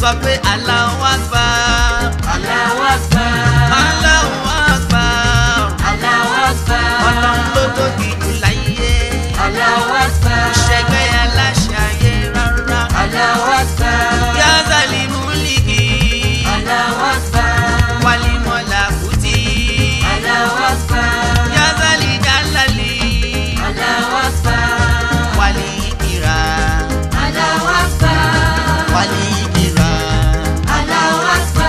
sọ pé Allahu Akbar. Allahu Akbar. Allahu Akbar. Allahu Akbar. Ọlọ́run ló tóbi jù láyé. Allahu Akbar. Ìṣẹ́gbẹ́ aláṣẹ ayé rárá. Allahu Akbar. Ya Zalimuliki. Allahu Akbar. Wali Molakuti. Allahu Akbar. Ya Zali Jalali. Allahu Akbar. Wali Ikira. Allahu Akbar. Wali Ikira. Allahu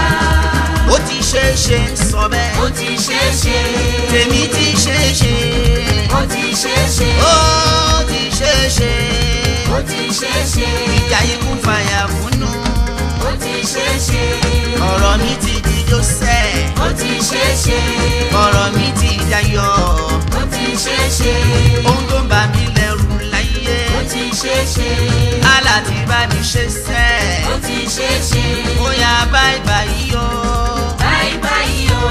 Akbar. Ó ti ṣe é ṣe ń sọ bẹ́ẹ̀. Ó ti ṣe é ṣe. Tèmi ti ṣe é ṣe. Ó ti ṣe é ṣe. Ó ti ṣe é ṣe. Ó ti ṣe é ṣe. Ìjà ikú fàyà fúnnú. Ó ti ṣe é ṣe. Ọ̀rọ̀ mi ti di Joseph. Ó ti ṣe é ṣe. Ọ̀rọ̀ mi ti dayọ̀. Ó ti ṣe é ṣe. Ohun tó ń bà mí lẹ́rù láyé. Ó ti ṣe é ṣe. Allah ti bá mi ṣe sẹ́. Ó ti ṣe é ṣe. Ó yá bye bye o. Bye bye o.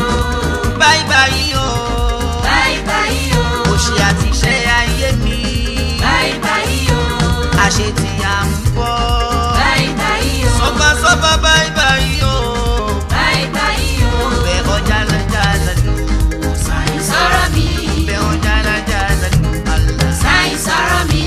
Bye bye o. Bye bye o. Òṣì àti iṣẹ́ ayé mi. Bye bye o. Àṣetì à ń bọ̀. Bye bye o. Sọ́bàsọ́bà bye bye o. Bye bye o. Bẹ̀ ọjà lọ́jà lọ́dún. Sáyìn sọ̀rọ̀ mi. Bẹ̀ ọjà lọ́jà lọ́dún. Allah. Sáyìn sọ̀rọ̀ mi.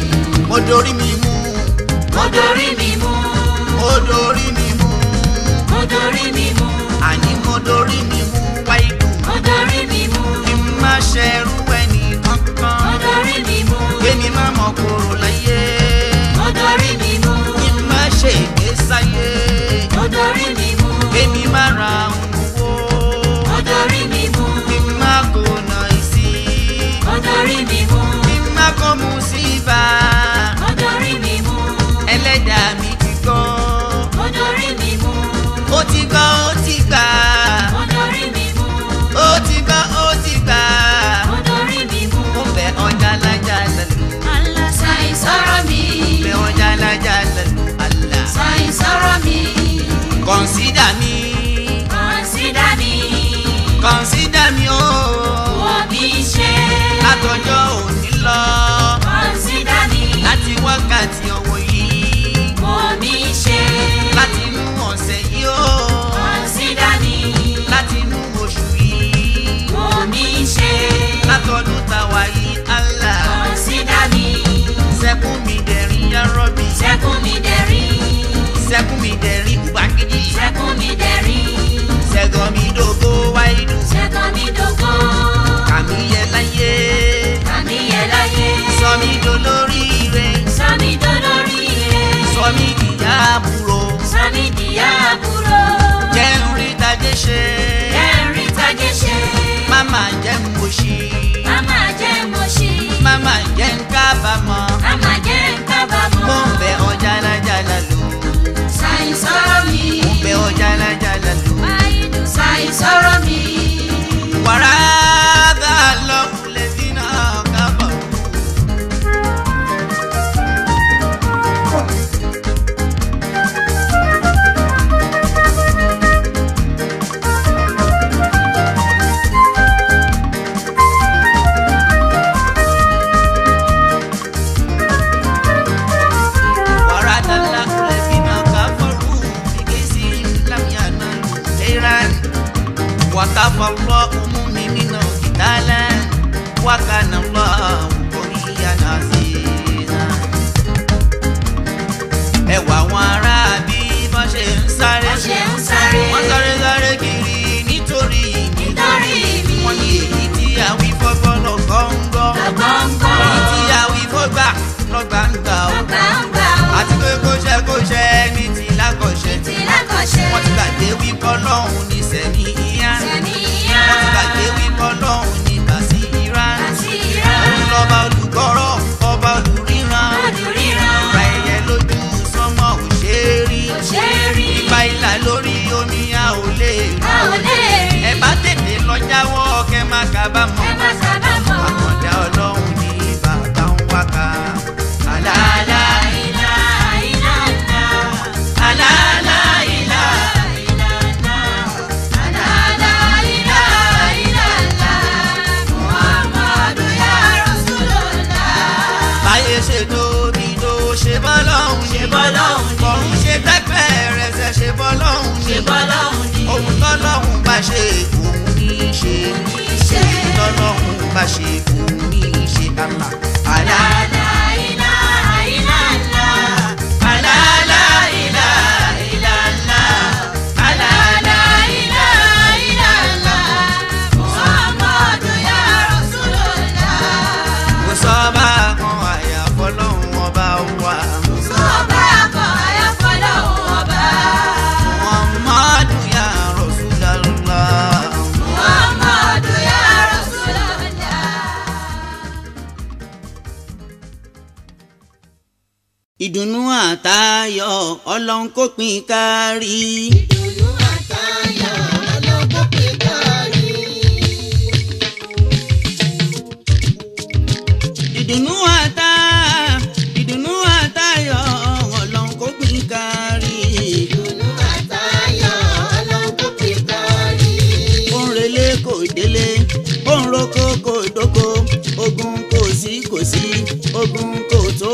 Mo dorí mi mú. Mo dorí mi mú. Mo dorí mi mú. Mo dorí mi mú. Àní mo dorí mi mú wáyé dùn. Mo dorí mi mú. Kí n má ṣẹrú ẹnì Mo kankan. dorí mi mú. Kémi má mọ kóró láyé. Mo dorí mi mú. Kí n má ṣe ìgbésáyé. Mo dorí mi mú. Kémi má ra owó. Mo dorí mi mú. Kí n má kóná ìsí. Mo dorí mi mú. Kí n má kó mu sí ibà. Mo dorí mi mú. Ẹlẹ́dàá mi ti gbọ́. Mo dorí mi mú. Ó ti gbọ́, ó ti gbà. Mo dorí mi mú. Ó ti gbọ́, ó ti gbà. Mo dorí mi mú. Ó bẹ̀ ọjà lájà lẹ́nu. Allah sáyìn sọ̀rọ̀ mi. Bẹ̀ ọjà lájà lẹ́nu. Allah. Sáyìn sọ̀rọ̀ mi. Consider me. Consider me. Consider me o. Wo mi ṣe. Látọjọ́ òní lọ. Consider me. Láti wákàtí ọwọ́ yìí. Wo mi ṣe. Láti inú ọ̀sẹ̀ yìí o. Consider me. Láti inú oṣù yìí. Wo mi ṣe. Látọdún tàwa yìí Allah. Consider me. Sẹ́kún mi dẹ̀rín yá rọ́bì. Sẹ́kún mi dẹ̀rín. Sẹ́kún mi dẹ̀rín Ubangiji. Sẹ́kún mi dẹ̀rín. Sẹ́gun mi dògo wáyé dùn. Sẹ́kún mi dògo. Kàmí yẹ láyé. Kàmí yẹ láyé. Sọ mi dolóríire. Sọ mi dolóríire. Sọ mi dìyà àbúrò. Sọ mi dìyà àbúrò. Jẹ́ ń rí tajé ṣe. Jẹ́ ń rí tajé ṣe. Máma jẹ́ ń mọ̀ṣí. Máma jẹ́ mo ṣí. Máma jẹ́ ń kábàámọ̀. Máma jẹ́ ń kábàámọ̀. Mo ń bẹ ọjà lájàlá lò. Sáyìn sọ̀rọ̀ mi. Mo ń bẹ ọjà lájàlá lò. Sáyìn sọ̀rọ̀ mi. Wàrà dà lọ́kùnlé sínú kábọ̀. Wàrà dà lọ́kùnlé sínú kábọ̀ rú. Ìgbésí lámìyànà lù lẹ́ràn. Wakafa Allahu mu'minina qitalan wa kana Allahu qawiyyan aziza. Ẹ wá àwọn ará bí wọ́n ṣe ń sáré. Wọ́n ṣe ń sáré. Wọ́n sáré sáré kiri nítorí mi. Nítorí mi. Wọ́n ní èyí tí àwí fọ́gbọ́ lọ́gọ́ngọ́. Lọ́gọ́ngọ́. Èyí tí àwí fọ́gbà lọ́gbàǹgbà o. Lọ́gbàǹgbà o. Àti pé kóṣẹ́ ní ti lákọ̀ṣẹ́. Ti lákọ̀ṣẹ́. Wọ́n ti gbàgbé wípọ́ lọ́hùn ní sẹ́mi ìyá. Sẹ́mi ìyá. Wọ́n ti gbàgbé wípọ́ lọ́hùn ní Bàsírà. Bàsírà. Òun lọ́ba olùgbọ́rọ̀, ọba olùríran. Olùríran. Ìgbà ẹyẹ lójú sánmọ̀ ò ṣe é rí. Kò ṣe é rí. Ìgbà ìlà lórí omi a ò lè rí. A ò lè rí. Ẹ bá tètè lọ jáwọ́ kẹ́ má kábàámọ̀. Ẹ má kábàámọ̀. Àkàndá Ọlọ́run ní bàbá ń wákà. Àlàálá Ilá ilá ilá. àlàálá ìlà. báyé ṣe tóbi tó ṣe bọ́lọ́hún Ṣe bọ́lọ́hún ni. kọ̀ọ̀rún ṣe pẹ́pẹ́ rẹ̀ ṣe ṣe ṣe òun ní í ṣe tọ́lọ́hún bá ṣe òun ní í ṣe àlà. àlà La ilaha illallah. àlà la ilaha illallah. àlà La ilaha illallah. Muhammadu ya Rasulullah. kò sọ́ba kan àyàfọ́ lọ́hún ọba wa. Sọ́ba kan àyàfọ́lọ́ ọba. Muhammadu ya Rasulullah. Muhammadu ya Rasulullah. ìdùnnú àtayọ̀ Ọlọ́run kó pín kárí. Ìdùnnú àtayọ̀ Ọlọ́run kó pín kárí. ìdùnnú àtayọ̀ Ọlọ́run kó pín kárí. Ìdùnnú àtayọ̀ Ọlọ́run kó pín kárí. ó ń relé kò délé, ó ń roko kò dóko, ogun kò sí ogun kò tó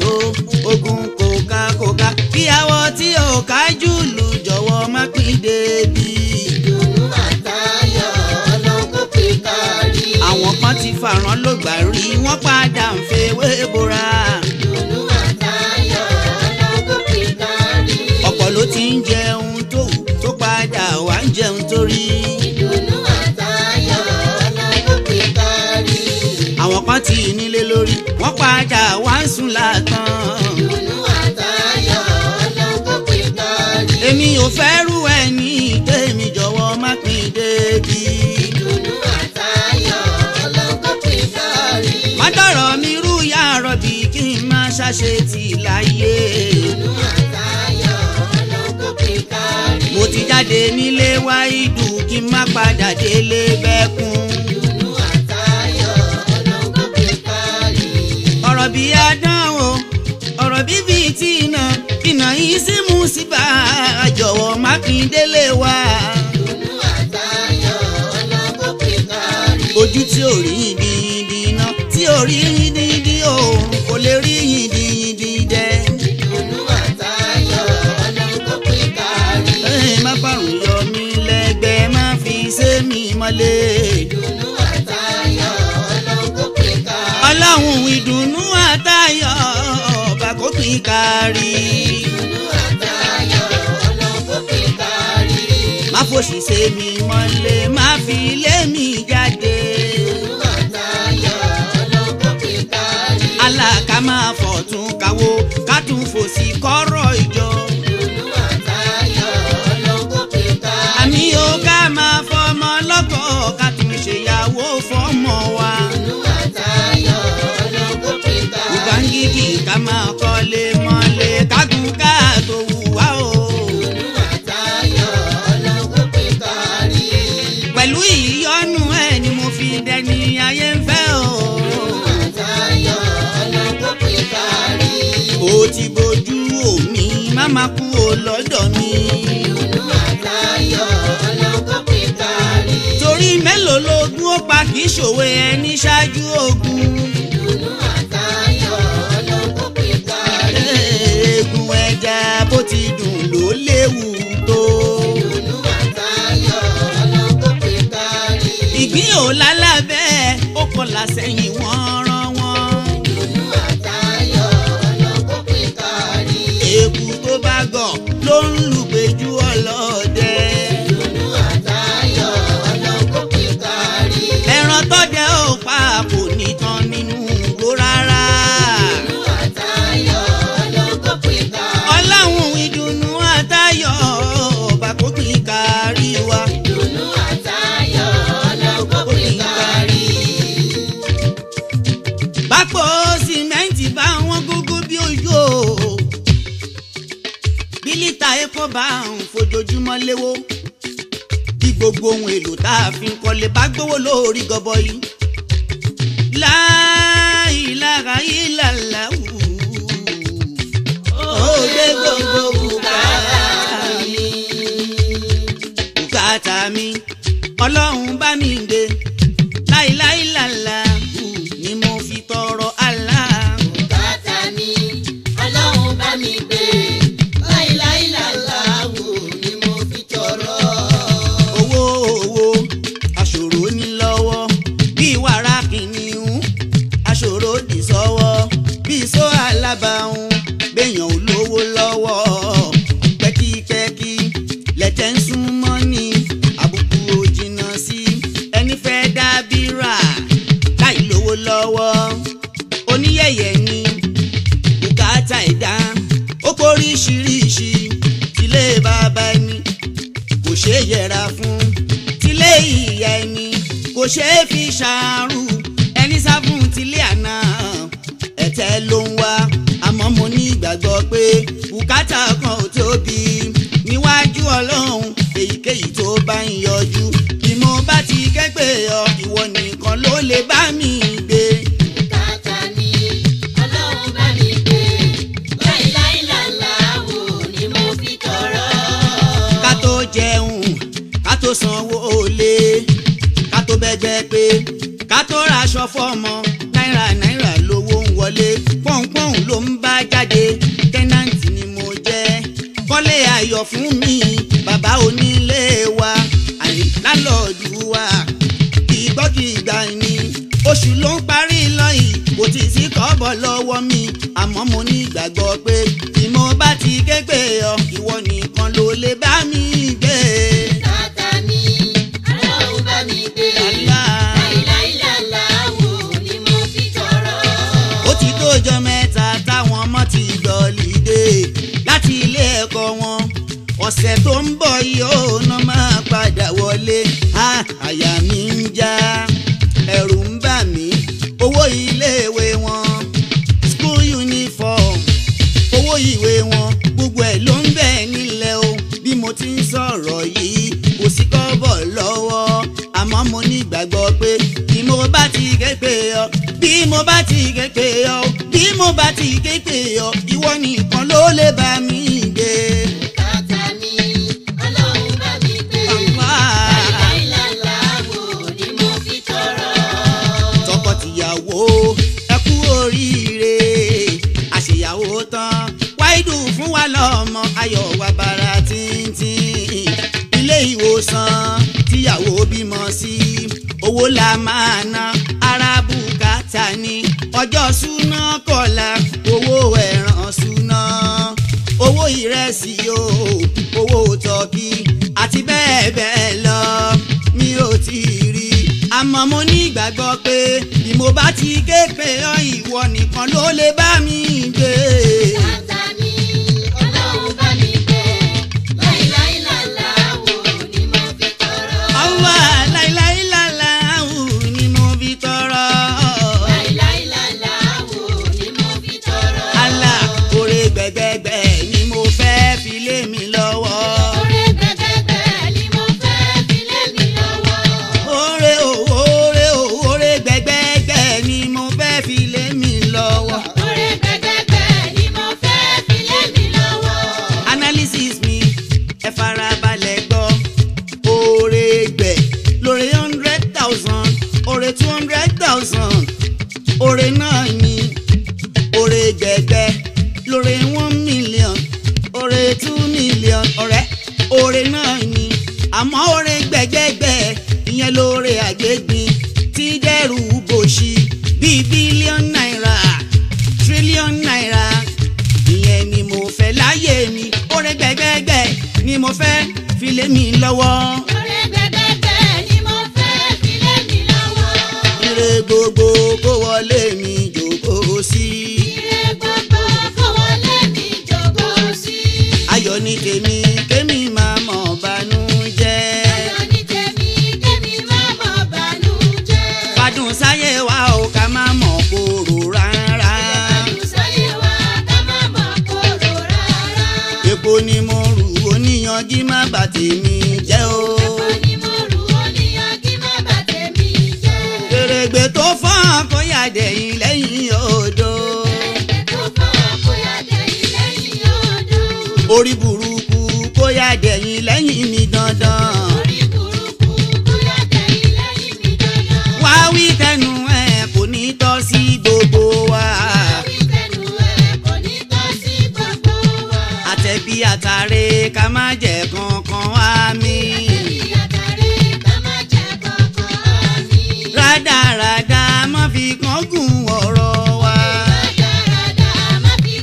ogun kò ká kíyàwó tí ò kájú lù jọ̀wọ́ má pín débi. Ìdùnnú àtayọ̀ Ọlọ́run kó pín kárí. àwọn kan ti fàrán lògbà rí wọ́n padà ń fewé bora. Ìdùnnú àtayọ̀ Ọlọ́run kó pín kárí. ọ̀pọ̀ ló ti ń jẹun tó wù tó padà wá ń jẹun tó rí. Ìdùnnú àtayọ̀ Ọlọ́run kó pín kárí. àwọn kan ti nílé lórí wọ́n padà wá ń sùn látàn. Ìdùnnú àtayọ̀ Ọlọ́run kó pín kárí. èmi ò fẹ́ rú ẹni tèmi jọ̀wọ́ má pín débi. Ìdùnnú àtayọ̀ Ọlọ́run kó pín kárí. má dọ̀rọ̀ mi rú ya rọ̀bì kí n má ṣàṣe tì láyé. Ìdùnnú àtayọ̀ Ọlọ́run kó pín kárí. mo ti jáde nílé wá ìdù kí n má padà délé bẹ́kún. Ìdùnnú àtayọ̀ Ọlọ́run kó pín kárí. ọ̀rọ̀ bí adánwò ọ̀rọ̀ bíbí tí iná yìí sí mú síbà jọ̀wọ́ má pín délé wa. Ìdùnnú àtayọ̀ Ọlọ́run kó pín kárí. ojú tí ò rí yìndínyìndín iná tí ò rí yìndínyìndín òòrùn kò lè rí yìndínyìndín dẹ. Ìdùnnú àtayọ̀ Ọlọ́run kó pín kárí. má fàrùn yọ mí lẹ́gbẹ̀ẹ́ má fi sé mi mọ́lé. Ìdùnnú àtayọ̀ Ọlọ́run kó pín kárí. ọlọ́run ìdùnnú àtayọ̀ ọba kó pín kárí. Ìdùnnú àtayọ̀ Ọlọ́run kó pín kárí. má fòṣì sé mi mọ́lé má fi lé mi jáde. Ìdùnnú àtayọ̀ Ọlọ́run kó pín kárí. aláka máa fọ̀tún káwó ká tún fòsì kọ́rọ̀ ìjọ. Ìdùnnú àtayọ̀ Ọlọ́run kó pín kárí. àmì ó ká máa fọmọ lọ́kọ ká tún ṣèyàwó fọmọ wa. Ìdùnnú àtayọ̀ Ọlọ́run kó pín kárí. ubangiji ká máa kọ́lé mọ́lé kágun ká tó wù wá o. Ìdùnnú àtayọ̀ Ọlọ́run kó pín kárí. pẹ̀lú ìyọ́nú ẹ̀ ni mo fi dẹni ayé ń fẹ́ o. Ìdùnnú àtayọ̀ Ọlọ́run kó pín kárí. ó ti bójú omi má má kú o lọ́dọ̀ mi. Ìdùnnú àtayọ̀ Ọlọ́run kó pín kárí. torí mélòó lógún ó pa kì í ṣòwe ẹni ṣáájú ogun. Ìdùnnú àtayọ̀ Ọlọ́run kó pín kárí. eegun ẹja bó ti dùn ló léwu tó. Ìdùnnú àtayọ̀ Ọlọ́run kó pín kárí. ìgbín ò lálábẹ́ ó kọlà sẹ́yìn wọ́n rán wọ́n. Ìdùnnú àtayọ̀ Ọlọ́run kó pín kárí. èkú tó bá gàn ló ń lùgbẹ́jú ọlọ́dẹ. Ìdùnnú àtayọ̀ Ọlọ́run kó pín kárí. ẹran tọ́dẹ ò pa kò ní tán nínú igbó rárá. Ìdùnnú àtayọ̀ Ọlọ́run kó pín kárí. ọlọ́run ìdùnnú àtayọ̀ ọba kó pín kárí wa. Ìdùnnú àtayọ̀ Ọlọ́run kó pín kárí. bápò sìmẹ́ǹtì bá wọn gógó bí òjò. bí lítà epo bá ń fojoojúmọ́ léwó. bí gbogbo ohun èlò tá a fi ń kọ́lé bá gbówó lórí gọbọi. La ilaha illallah. ó dé gbogbo bùkátà mi ọlọ́run bá mi dé. La ilaha illallah ni mo fi tọrọ Allah. Bùkátà mi Ọlọ́run bá mi gbé. La ilaha illallah ni mo fi tọrọ. owó bàbá òun béèyàn ò lówó lọ́wọ́ pẹ́kípẹ́kí lẹ́tẹ̀ ń sún mọ́ ni àbùkù ò jìnnà sí ẹni fẹ́ dàbí rà láì lówó lọ́wọ́ oníyẹ̀yẹ̀ ni bùkátà ẹ̀dá ó póríṣiríṣi tilé bàbá ẹni kò ṣeé yẹra fún tilé ìyá ẹni kò ṣeé fi ṣàárù ẹni sá fún tilé àná ẹ̀tẹ́ ló ń wá àmọ́ mo ní ìgbàgbọ́ pé bùkátà kan ò tóbi níwájú ọlọ́run èyíkéyìí tó bá ń yọjú bí mo bá ti kẹ́gbẹ́ ọ ìwọ nìkan ló lè bá mi gbé. Bùkátà ni ọlọ́run bá mi gbé láìláìláláwò ni mo fi tọrọ. ká tó jẹun ká tó sanwó olè ká tó bẹ́gbẹ́ pé ká tó raṣọ fọ́mọ náírà lówó ń wọlé pọ́npọ́n ló ń bá jáde tẹ́nàntì ni mo jẹ́ kọ́lé ayọ̀ fún mi bàbá onílé wa àní lálọ́ọ̀dù wa ìgbọ́kìgbà ni oṣù ló ń parí lọ́yìn kò tí ì sí kọ́bọ̀ lọ́wọ́ mi àmọ́ mo ní ìgbàgbọ́ pé tí mo bá ti ké pè ọ ìwọ nìkan ló lè bá mi gbé. Bùkátà ni ọlọ́run bá mi gbé láìláìláláwò ni mo fi tọrọ. ó ti tójọ́ mẹ́ta táwọn ọmọ ti gbọ́lídé láti ilé ẹ̀kọ́ wọn ọ̀sẹ̀ tó ń bọ̀ yìí ó ná máa padà wọlé àyà mi ń já ẹ̀rù ń bà mí owó iléèwé wọn school uniform owó ìwé wọn gbogbo ẹ̀ ló ń bẹ nílẹ̀ o bí mo ti ń sọ̀rọ̀ yìí kò sí kọ́bọ̀ lọ́wọ́ àmọ́ mo ní ìgbàgbọ́ pé bí mo bá ti ké pè ọ bí mo bá ti ké pè ọ bí mo bá ti ké pè ọ ìwọ nìkan ló lè bá mi gbé. Bùkátà ni ọlọ́run bá mi gbé láìláìláláwò ni mo fi tọrọ. tọkọtìyàwó ẹ kú oríire àṣeyàwó tán wáìdù fún wa lọ́mọ ayọ̀ wa bàrà tíntín ilé ìwòsàn tíyàwó bímọ sí owó la máa ná ara bùkátà ni ọjọ́ súná kọ̀la owó ẹ̀ràn súná owó ìrẹsì o owó tọ́kì àti bẹ́ẹ̀ bẹ́ẹ̀ lọ mi ò tí ì rí àmọ́ mo ní ìgbàgbọ́ pé bí mo bá ti ké pè ọ́ ìwọ nìkan ló lè bá mi gbé. Bùkátà ni ọlọ́run bá mi gbé láìláìláláwò ni mo fi tọrọ. Allah láìláìláláhù ni mo fi tọrọ. Láìláìláláwò ni mo fi tọrọ. Allah oore gbẹgbẹgbẹ ni mo fẹ́ fi lé mi lọ́wọ́. Oore gbẹgbẹgbẹ ni mo fẹ́ fi lé mi lọ́wọ́. Oore gbẹgbẹgbẹ ni mo fẹ́ fi lé mi lọ́wọ́. Oore gbẹgbẹgbẹ ni mo fẹ́ fi lé mi lọ́wọ́. Analysis mi ẹ farabalẹ̀ gbọ́ oore gbẹ lóore 100,000 oore 200,000 oore náà ni oore gbẹgbẹ lóore 1 million oore 2 million ọ̀rẹ́ oore náà ni àmọ́ oore gbẹgbẹgbẹ ìyẹn lóore àgbégbin tí dẹ́rù bòṣì bíi bílíọ̀n náírà tírílíọ̀n náírà ìyẹn ni mo fẹ́ láyé mi oore gbẹgbẹgbẹ ni mo fẹ́ fi lé mi lọ́wọ́. Oore gbẹgbẹgbẹ ni mo fẹ́ fi lé mi lọ́wọ́. ire gbogbo kó wọlé mi jókòó sí. Ire gbogbo kó wọlé mi jókòó sí. ayọ̀ ní tèmi kémi máa mọ̀ bànújẹ́. Ayọ̀ ní tèmi kémi má mọ̀ bànújẹ́. fàdùn sáyé wa ò ká má mọ̀ kóró rárá. Àdùnsáyé wa ká má mọ̀ kóró rárá. epo ni mo rù oníyanjú má bà tèmi jẹ́ o. Ẹ̀fọ́ ni mo rù ó níyan kí má bà tèmi jẹ́. kèrègbè tó fọ́n kó yà dẹ̀yìn lẹ́yìn odò. Ẹ̀gbẹ́ tó fọ́ kó yá dẹ̀yìn lẹ́yìn odò. orí burúkú kó yà dẹ̀yìn lẹ́yìn mi dandan. Orí burúkú kó yá dẹ̀yìn lẹ́yìn mi dandan. wá wí tẹnu ẹ kò ní tọ́ sí gbogbo wa. Orí tẹnu ẹ̀ kò ní tọ́ sí gbogbo wa. àtẹ̀bí àtàrẹ ká má jẹ́ kankan wá mi. Àtàrí ká má jẹ́ kankan àmì. rádaràda má fi kán gùn ọ̀rọ̀ wa. Rádaràdà má fi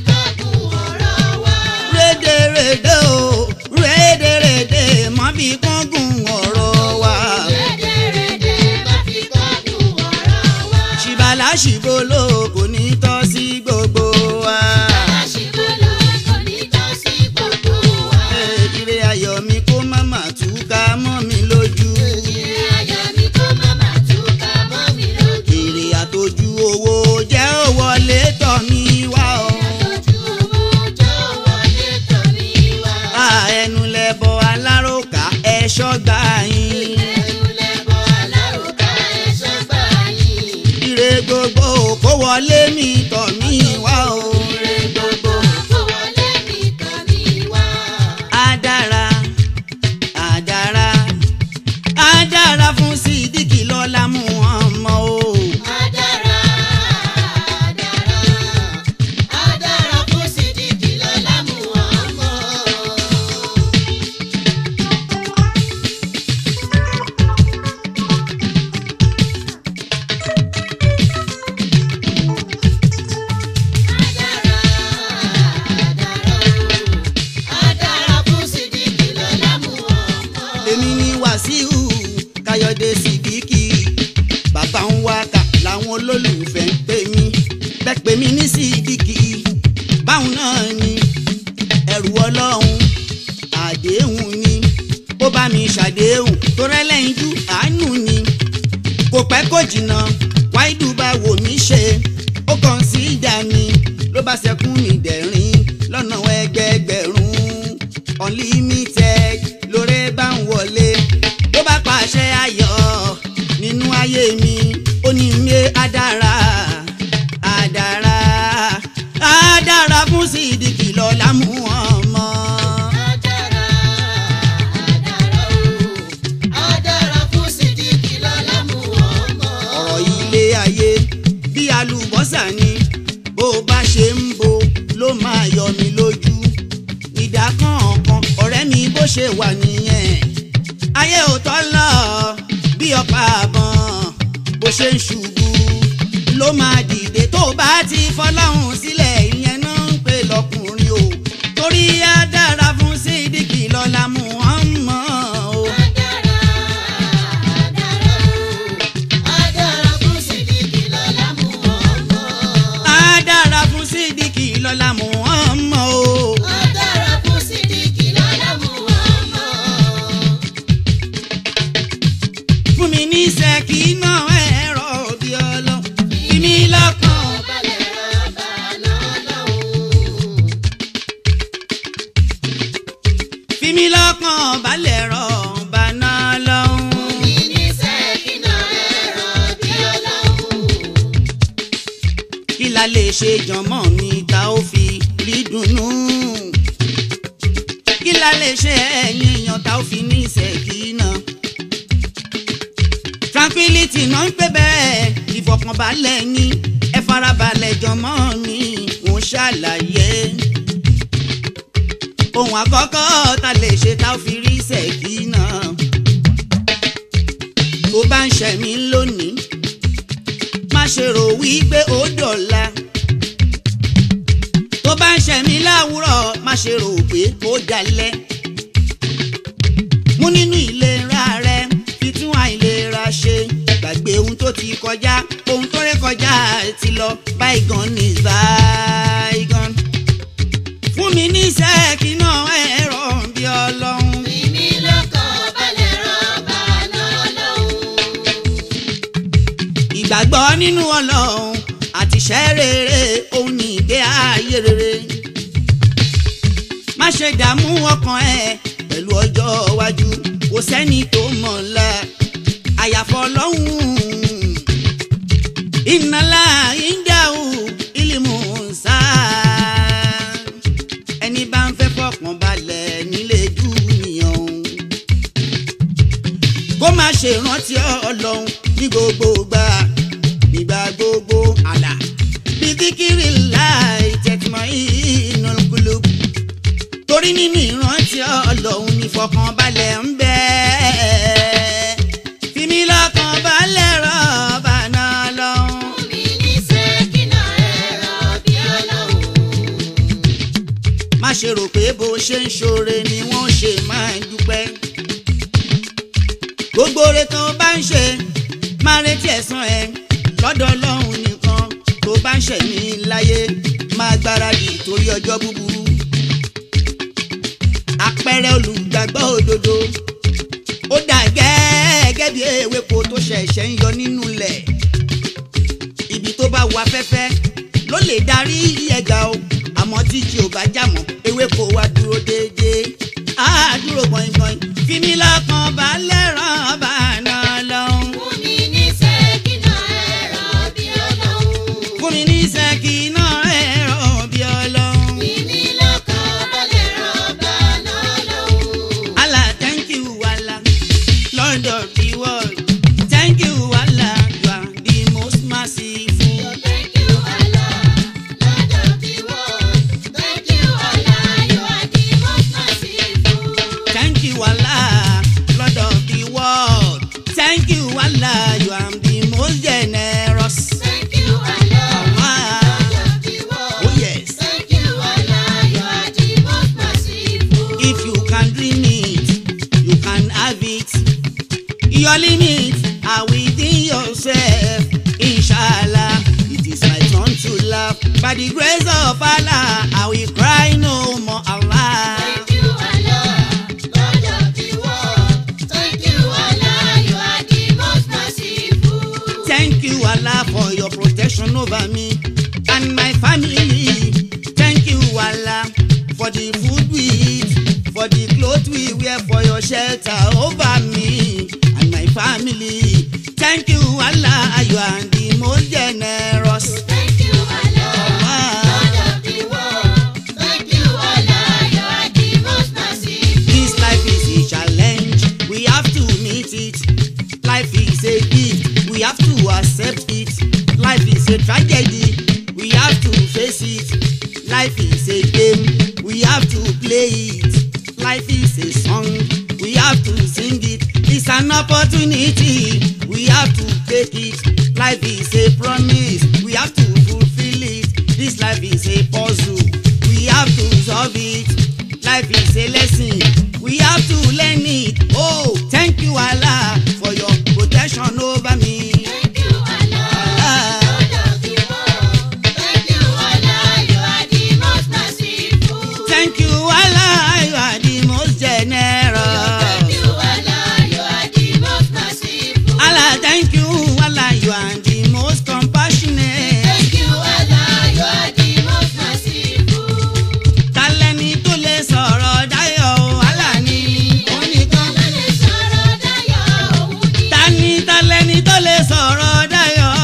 aláṣìbolo kò ní tọ́ sí gbogbo wa. aláṣìbolo kò ní tọ́ sí gbogbo wa. Ire ayọ̀ mi kó má mà túká mọ́ mi lójú. ire ayọ̀ mi kó má mà túká mọ́ mi lójú. Èrè àtọ́jú owó jẹ́ ó wọlé tọ̀ mí wá o. àtọ́jú owó jẹ́ ó wọlé tọ̀ mí wá. Ẹnu lẹbọ aláròkà ẹ̀ṣọ́ gbà yín. ẹnu lẹ́bọ̀ alárùkà ẹ̀ṣọ́ gbà yín. Ire gbogbo kó wọlé mi tọ̀ mí wá o. ire gbogbo kó wọlé mi tọ̀ mí wá. Adára adára adára fún Sídíkì lọ́la mú ọmọ o. Adára, adára, adára fún Sídíkì lọ́la mú ọmọ. Adára, adára fún Sídíkì lọ́la mú ọmọ. Èmi ni Wàsíù Káyọ̀dé Sídíkì bàbá ń wákà làwọn olólùfẹ́ ń pè mí bẹ́ẹ̀ pè mí ní Sídíkì báwọn náà ni ẹrù Ọlọ́run àdéhùn ni ó bá mi ṣàdéhùn tó rẹ́lẹ́yinjú àánú ni kò pẹ́ kò jìnnà Wáídù bá wò mí ṣe ó kàn sí ìjà mi ló bá ṣẹkún mi dẹ̀rín lọ́nà ẹgbẹẹgbẹ̀rún unlimited lóore bá ń wọlé ló bá pàṣẹ ayọ̀ nínú ayé mi ó ní mi adára adára adára fún Sídíkì lọ́la mú ọmọ. Adára, adára fún Sídíkì lọ́la mú ọmọ. Ọ̀rọ̀ ilé ayé bí àlùbọ́sà ni bó bá ṣe ń bo ló máa yọ mí lójú ìdá kọ̀ọ̀kan ọ̀rẹ́ mi bó ṣe wà nìyẹn ayé ò tọ́ lọ bí ọ̀pá àbọ̀n bó ṣe ń ṣubú ló máa dìde tó bá ti fọlọ́hún sílẹ̀ ìyẹn náà ń pè lọ́kùnrin o torí adára fún Sídíkì lọ́la mú ọmọ o. Adára, adára fún Sídíkì lọ́la mú ọmọ. Adára fún Sídíkì lọ́la mú ọmọ o. Adára fún Sídíkì lọ́la mú ọmọ. Fún mi ní Ṣẹ̀kínà ẹ̀rọ bí ọlọ́ fi mí lọ́kàn. Balẹ̀ rọ́bà lọ́lọ́wọ́. Fi mí lọ́kàn balẹ̀ rọ̀ bàná lọ́hùn. Mi ní Ṣẹ̀kínà ẹ̀rọ bí Ọlọ́hun. Kí la lè ṣe jọmọ́ mi ta ó fi rí dùnnú. Kí la lè ṣe ẹ̀yin èèyàn ta ó fi ní Ṣẹ̀kínà. Tranquility náà ń pè bẹ́ẹ̀ ìfọ̀kànbalẹ̀ ní ẹ farabalẹ̀ jọmọ́ mi wọ́n ṣàlàyé. Ohun àkọ́kọ́ ta lè ṣe ta ó fi rí Ṣẹ̀kínà. Tó bá ń ṣẹ̀ mí lónìí má ṣe rò wípé ó dọ̀la. Tó bá ń ṣẹ̀ mí láwùrọ̀ má ṣe rò pé ó dalẹ̀. Mú nínú ìlera rẹ fi tún àìlera ṣe gbàgbé ohun tó ti kọjá ohun tó ré kọjá ti lọ bygone is bygone. Fún mi ní Ṣẹ̀kínà ẹ̀rọ bí Ọlọ́run. Fi mí lọ́kàn balẹ̀ rọ́bà lọ́lọ́hun. Ìgbàgbọ́ nínú Ọlọ́run àti iṣẹ́ rere òun ní ìgbé ayé rere. Má ṣe dààmú ọkàn ẹ pẹ̀lú ọjọ́ iwájú kò sẹ́ni tó mọ̀ ọ́la àyàfọ́ Ọlọ́run. Innala indahu ilmu sáà ẹni bá ń fẹ́ fọkàn balẹ̀ nílé dúnìyàn kó má ṣe rántí Ọlọ́run ní gbogbo gbà nígbà gbogbo àlà bídíkìrì láì tẹ̀tìmọ̀ inú kulub torí nínú ìrántí Ọlọ́run ní fọkànbalẹ̀ ń bẹ. Fi mí lọ́kàn balẹ̀ rọ́bà náà lọ́hùn. Mi ní Ṣẹ̀kínà ẹ̀rọ bí Ọlọ́hun. Má ṣe rò pé bó ṣe ń ṣoore ni wọ́n ṣe máa ń dúpẹ́. Gbogbo oore tó bá ń ṣe máa retí ẹ̀san ẹ̀ lọ́dọ̀ Ọlọ́run nìkan tó bá ń ṣẹ̀mí láyé máa gbáradì torí ọjọ́ búburú. Àpẹẹrẹ olùgbàgbọ́ òdodo ó dà gẹ́gẹ́ bí ewéko tó ṣẹ̀ṣẹ̀ ń yọ nínú ilẹ̀. Ibi tó bá wọ afẹ́fẹ́ ló lè darí ẹ̀gà o, àmọ́ tí jí ò bá jà mọ́ ewéko wa dúró déédéé. Á dúró gbọ̀ngbọ̀n fi mí lọ́kàn balẹ̀ ràn bá náà lọ́hùn. Fún mi ní sẹ́kínà ẹ̀rọ bí Ọlọ́run. Fún mi ní sẹ́kínà ẹ̀rọ bí Ọlọ́run. Fi mí lọ́kàn balẹ̀ ràn bá náà lọ́hùn. Allah, thank you Allah, Lord of the world. Thank you Allah, you are the most merciful. Thank you Allah, Lord of the world. Thank you Allah, you are the most merciful. Thank you Allah, Lord of the world. Thank you Allah, you are the most generous. Thank you Allah, Allah. Lord of the world. Oh yes. Thank you Allah, you are the most merciful. If you can dream it, you can have it. Your limits are within yourself. Inshallah, it is my turn to laugh. By the grace of Allah, I will cry no more. Allah. Thank you Allah, Lord of the world. Thank you Allah, you are the most merciful. Thank you Allah for your protection over me and my family. Thank you Allah for the food we eat, for the clothes we wear, for your shelter over me and my family. Thank you Allah, you are the most generous. Thank you Allah, Lord of the world. Thank you Allah, you are the most merciful. This life is a challenge, we have to meet it. Life is a gift, we have to accept it. Life is a tragedy, we have to face it. Life is a game, we have to play it. Life is a song, we have to sing it. It's an opportunity, we have to take it. Life is a promise, we have to fulfill it. This life is a puzzle, we have to solve it. Life is a lesson, we have to learn it. Oh, thank you Allah for your protection over me. Thank you Allah, Lord of the world. Thank you Allah, you are the most merciful. Thank you Allah, you are the most generous. Thank you Allah, you are the most merciful. Allah, thank you Allah, you are the most compassionate. Thank you Allah, you are the most merciful. Talẹ́ni tó lè sọ̀rọ̀ dayọ̀ o, Allah ni oníkan. Ló lè sọ̀rọ̀ dayọ̀ òun ni. Talẹ́ni tó lè sọ̀rọ̀ dayọ̀.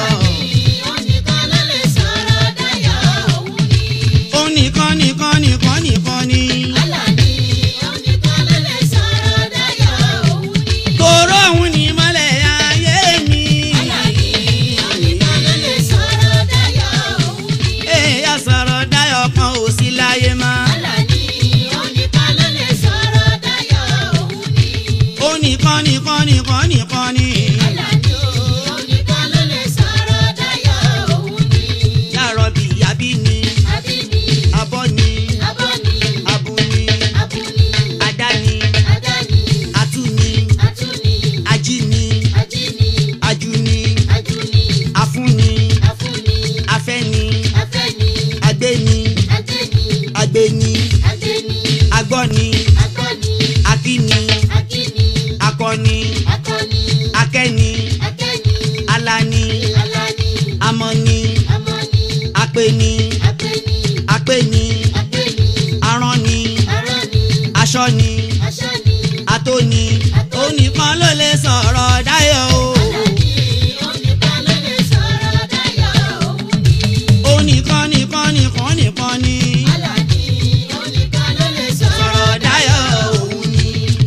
Oníkan ló lè sọ̀rọ̀ dayọ̀ òun ni. Oníkan nìkan nìkan nìkan ni. Allah ni oníkan ló lè sọ̀rọ̀ dayọ̀ òun ni. Tòró òun ni mọ́lẹ̀ ayé mi. Allah ni oníkan ló lè sọ̀rọ̀ dayọ̀ òun ni. Èèyàn sọ̀rọ̀ dayọ̀ kan ò sí láyé mọ́. Allah ni oníkan ló lè sọ̀rọ̀ dayọ̀ òun ni. Oníkan nìkan nìkan nìkan ni. Allah ni oníkan ló lè sọ̀rọ̀ dayọ̀ òun ni. Ya Rabbi, àbí ni, Àbíní, abọ́ ni, abọ́ni, abu ni, abúni, adá ni, adáni, atú ni, atúni, ají ni, ajíni, ajú ni, ajúni, afún ni, afúni, afẹ́ ni, afẹ́ni, agbé ni, adéni, agbé ni, adéni, agbọ́ ni, agbọ́ni, akí ni, akíni, akọ ni, akọni, akẹ́ ni, akẹ́ni, alá ni, aláni, amọ̀ ni, amọ́ni, apé ni, apẹ́ni, apé ni, apẹ́ni, arán ni, arọ́ni, aṣọ ni, aṣọ́ni, ató ni. Oníkan ló lè sọ̀rọ̀ dayọ̀ o. oníkan ló lè sọ̀rọ̀ dayọ̀ òun ni. Oníkan nìkan nìkan nìkan ni. Allah ni oníkan ló lè sọ̀rọ̀ Sọ̀rọ̀ dayọ̀ òun ni.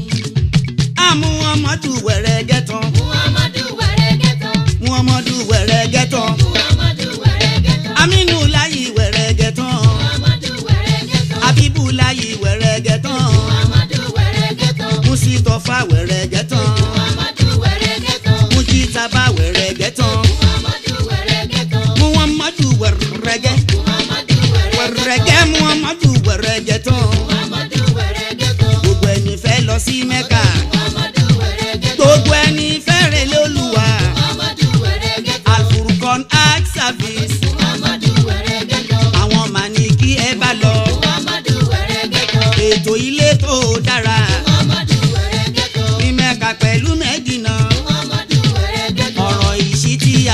Àmú ọmọdù wẹ̀rẹ̀ gẹ́tàn. Muhammadu wẹ̀rẹ̀gẹ̀tàn, Mú ọmọdù wẹ̀rẹ̀ gẹ́tàn. Muhammadu wẹ̀rẹ̀gẹ̀tàn, Aminu láyì wẹ̀rẹ̀ gẹ́tàn. Muhammadu wẹ̀rẹ̀gẹ̀tàn, Abibu láyì wẹ̀rẹ̀ gẹ́tàn. Muhammadu wẹ̀rẹ̀gẹ̀tàn, Musitọfa wẹ̀rẹ̀ gẹ́tàn. Muhammadu wẹ̀rẹ̀gẹ̀tàn, Mujitaba wẹ̀rẹ̀ gẹ́tàn. Muhammadu wẹ̀rẹ̀gẹ̀tàn, Muhammadu wẹ̀rẹ̀gẹ́. Muhammadu Wẹ̀rẹ̀gẹ́ Muhammadu wẹ̀rẹ̀gẹ́tàn. Muhammadu wẹ̀rẹ̀gẹ̀tàn, Gbogbo ẹni fẹ́ lọ sí Mẹ́kà. Muhammadu wẹ̀rẹ̀gẹ̀tàn, Gbogbo ẹni fẹ́ rẹ̀ lé Olúwa. Muhammadu wẹ̀rẹ̀gẹ̀tàn, Alfuru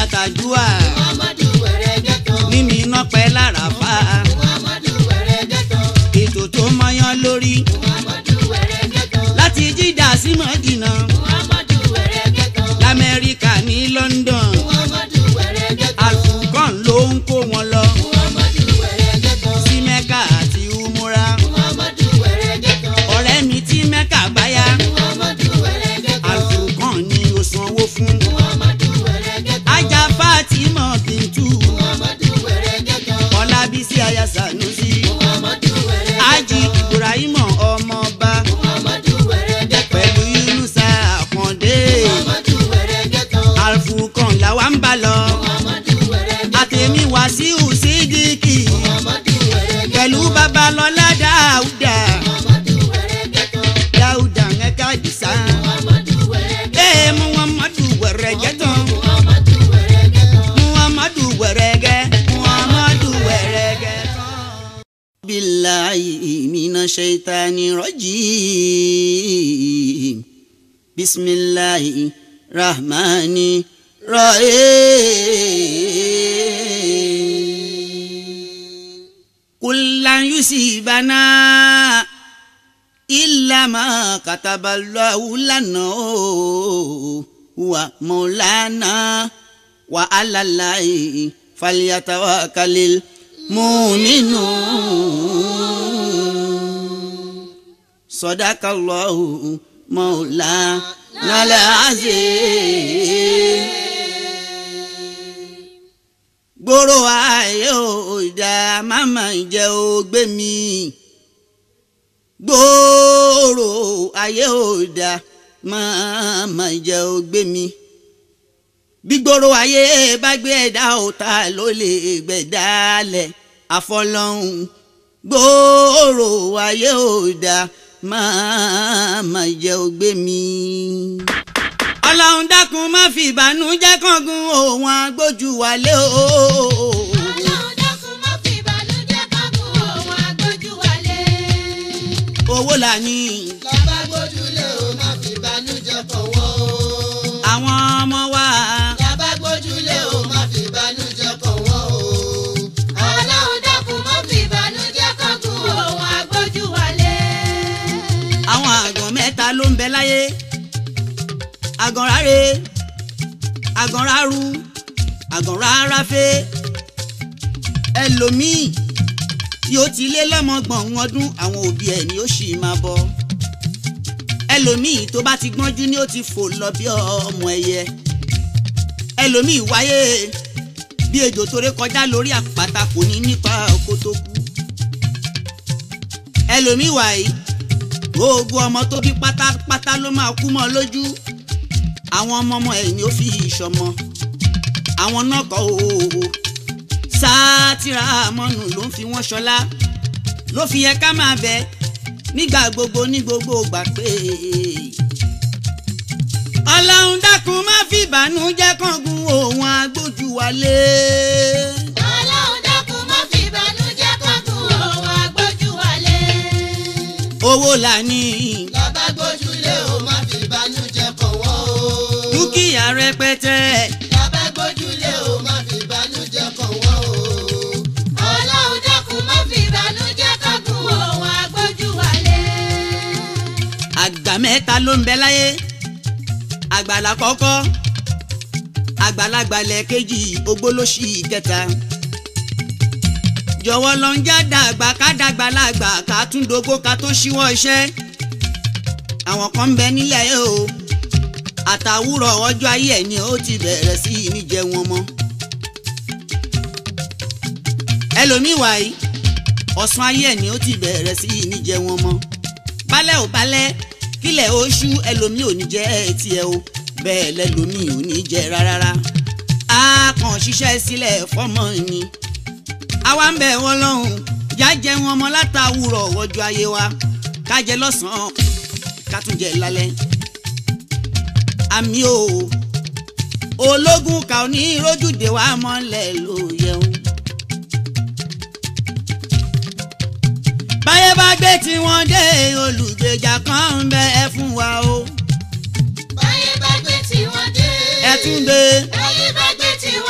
àtàdúà Muhammadu wẹ̀rẹ̀ gẹ́tọ̀. nínú iná pẹ́ láràfà Muhammadu wẹ̀rẹ̀ gẹ́tọ̀. ètò tó mọyán lórí Muhammadu wẹ̀rẹ̀ gẹ́tọ̀. láti Jídà sí Mọ̀dínà Muhammadu wẹ̀rẹ̀ gẹ́tọ̀. l'Amẹ́ríkà ní London Muhammadu wẹ̀rẹ̀ gẹ́tọ̀. Al-Furqan ló ń kó wọn lọ Muhammadu wẹ̀rẹ̀ gẹ́tọ̀. sí Mẹ́kà àti Umura Muhammadu wẹ̀rẹ̀ gẹ́tọ̀. ọ̀rẹ́ mi tí Mẹ́kà bá yá Muhammadu wẹ̀rẹ̀ gẹ́tọ̀. Al-Furqan ni ó sanwó fún Muhammadu wẹ̀rẹ̀ gẹ́tọ̀. ajá Fatima Bintu Muhammadu wẹ̀rẹ̀ gẹ́tọ̀. Ọlábísí aya Sanusi Muhammadu wẹ̀rẹ̀ gẹ́tọ̀. Haji Ibrahim ọmọọba Muhammadu wẹ̀rẹ̀ gẹ́tọ̀. pẹ̀lú Yunusa Àkàndé Muhammadu wẹ̀rẹ̀ gẹ́tọ̀. Al-Furqan làwa ń bá lọ Muhammadu wẹ̀rẹ̀ gẹ́tọ̀. àtẹ̀mí Wàsíù Sídìkì Muhammadu wẹ̀rẹ̀ gẹ́tọ̀. pẹ̀lú Babalọ́lá Dáúdà Muhammadu wẹ̀rẹ̀ gẹ́tọ̀. Dáúdà ẹ̀ka Àdìsá Muhammadu wẹ̀rẹ̀ gẹ́tọ̀. Muhammadu wẹ̀rẹ̀ gẹ́tọ̀ Muhammadu wẹ̀rẹ̀ gẹ́tọ̀. Muhammadu wẹ̀rẹ̀ gẹ́ Muhammadu wẹ̀rẹ̀ gẹ́tọ̀. Billahi minash shaitani rajim bismillahi rahmani rahim kullan yusibana illa ma kataballahu lana wa maulana wa ala Allahi falyatawakkalil mu'minun sadakallahu maulana al-azim. Gbòòrò ayé ò dá màmá ìjẹ́ ò gbé mi gbòòrò ayé ò dá màmá ìjẹ́ ò gbé mi bí gbòòrò ayé bá gbé ẹ̀dá ọ̀tá ló lè gbẹ̀dálẹ̀ àfọlọ́hún gbòòrò ayé ò dá màmá ìjẹ́ ò gbé mi. Ọlọ́run dákun má fi ìbànújẹ́ kángun òun agbójú wálé o. Ọlọ́run dákun má fi ìbànújẹ́ kángun òun agbójú wálé. Owó là ní. Bàbá gbójúlé o má fi ìbànújẹ́ kàn wọ́n o. Àwọn ọmọ wa. Bàbá gbójúlé o má fi ìbànújẹ́ kàn wọ́n o. Ọlọ́run dákun má fi ìbànújẹ́ kángun òun agbójú wálé. Àwọn àgàn mẹ́ta ló ń bẹ láyé. Àgànráre àgànráru àgànráráfẹ́ ẹlòmíì yóò ti lé lọ́mọgbọ̀n ọdún àwọn òbí ẹ̀ ni ó sì máa bọ́ ẹlòmíì tó bá ti gbọ́njú ni ó ti fò lọ bí ọmọ ẹyẹ ẹlòmíì wáyé bí ejò tó ré kọjá lórí àpáta kò ní nípa oko tó kú ẹlòmíì wáyé gbogbo ọmọ tó bí pátápátá ló máa kú mọ́ lójú àwọn ọmọ ẹ̀ ni ó fi ìṣọmọ àwọn náà kọ́ òòó sátìrà mọ́nù ló ń fi wọ́n ṣọlá ló fi yẹ ká máa bẹ nígbà gbogbo ní gbogbo gbà pé Ọlọ́run dákun má fi ìbànújẹ́ kángun òun agbójú wálé. Ọlọ́run dákun má fi ìbànújẹ́ kángun òun agbójú wálé. Owó là ní. Bàbá gbójúlé o má fi ìbànújẹ́ kàn wọ́n o. Dúkìá rẹpẹtẹ. Bàbá gbójúlé o má fi ìbànújẹ́ kàn wọ́n o. Ọlọ́run dákun má fi ìbànújẹ́ kángun òun agbójú wálé. Àgbà mẹ́ta ló ń bẹ láyé. Àgbàlá kọ́kọ́ àgbàlagbà lẹ́ẹ̀kejì ògbólóṣì kẹta. Jọ̀wọ́ lọ ń já dàgbà ká dàgbà lágbà ká tún dógó ká tó ṣíwọ́ iṣẹ́. Àwọn kan ń bẹ nílẹ̀ yìí o. Àtàwúrọ̀ ọjọ́ ayé ẹ̀ ni ó ti bẹ̀rẹ̀ sí ní jẹ wọn mọ́. Ẹlòmíì wàyí ọ̀sán ayé ẹ̀ ni ó ti bẹ̀rẹ̀ sí ní jẹ wọn mọ́. Bálẹ̀ ò bálẹ̀ kílẹ̀ oṣù ẹlòmíì ò ní jẹ́ tiẹ̀ o bẹ́ẹ̀ lẹ́lòmíì ò ní jẹ́ rárá. A kàn ṣiṣẹ́ sílẹ̀ fọ́mọ ni. Àwa ń bẹ̀ wọ́n lọ́hùn já jẹ wọn mọ́ látàwúrọ̀ ọjọ́ ayé wa ká jẹ lọ́sàn-án ká tún jẹ lálẹ́. Àmì o ológun kà ó ní rójúde wa mọ́lẹ̀ ló yẹ o. Báyé bá gbé tí wọ́n dé olùgbèjà kan ń bẹ ẹ fún wa o. Báyé bá gbé tí wọ́n dé. Ẹ tún gbé. Báyé bá gbé tí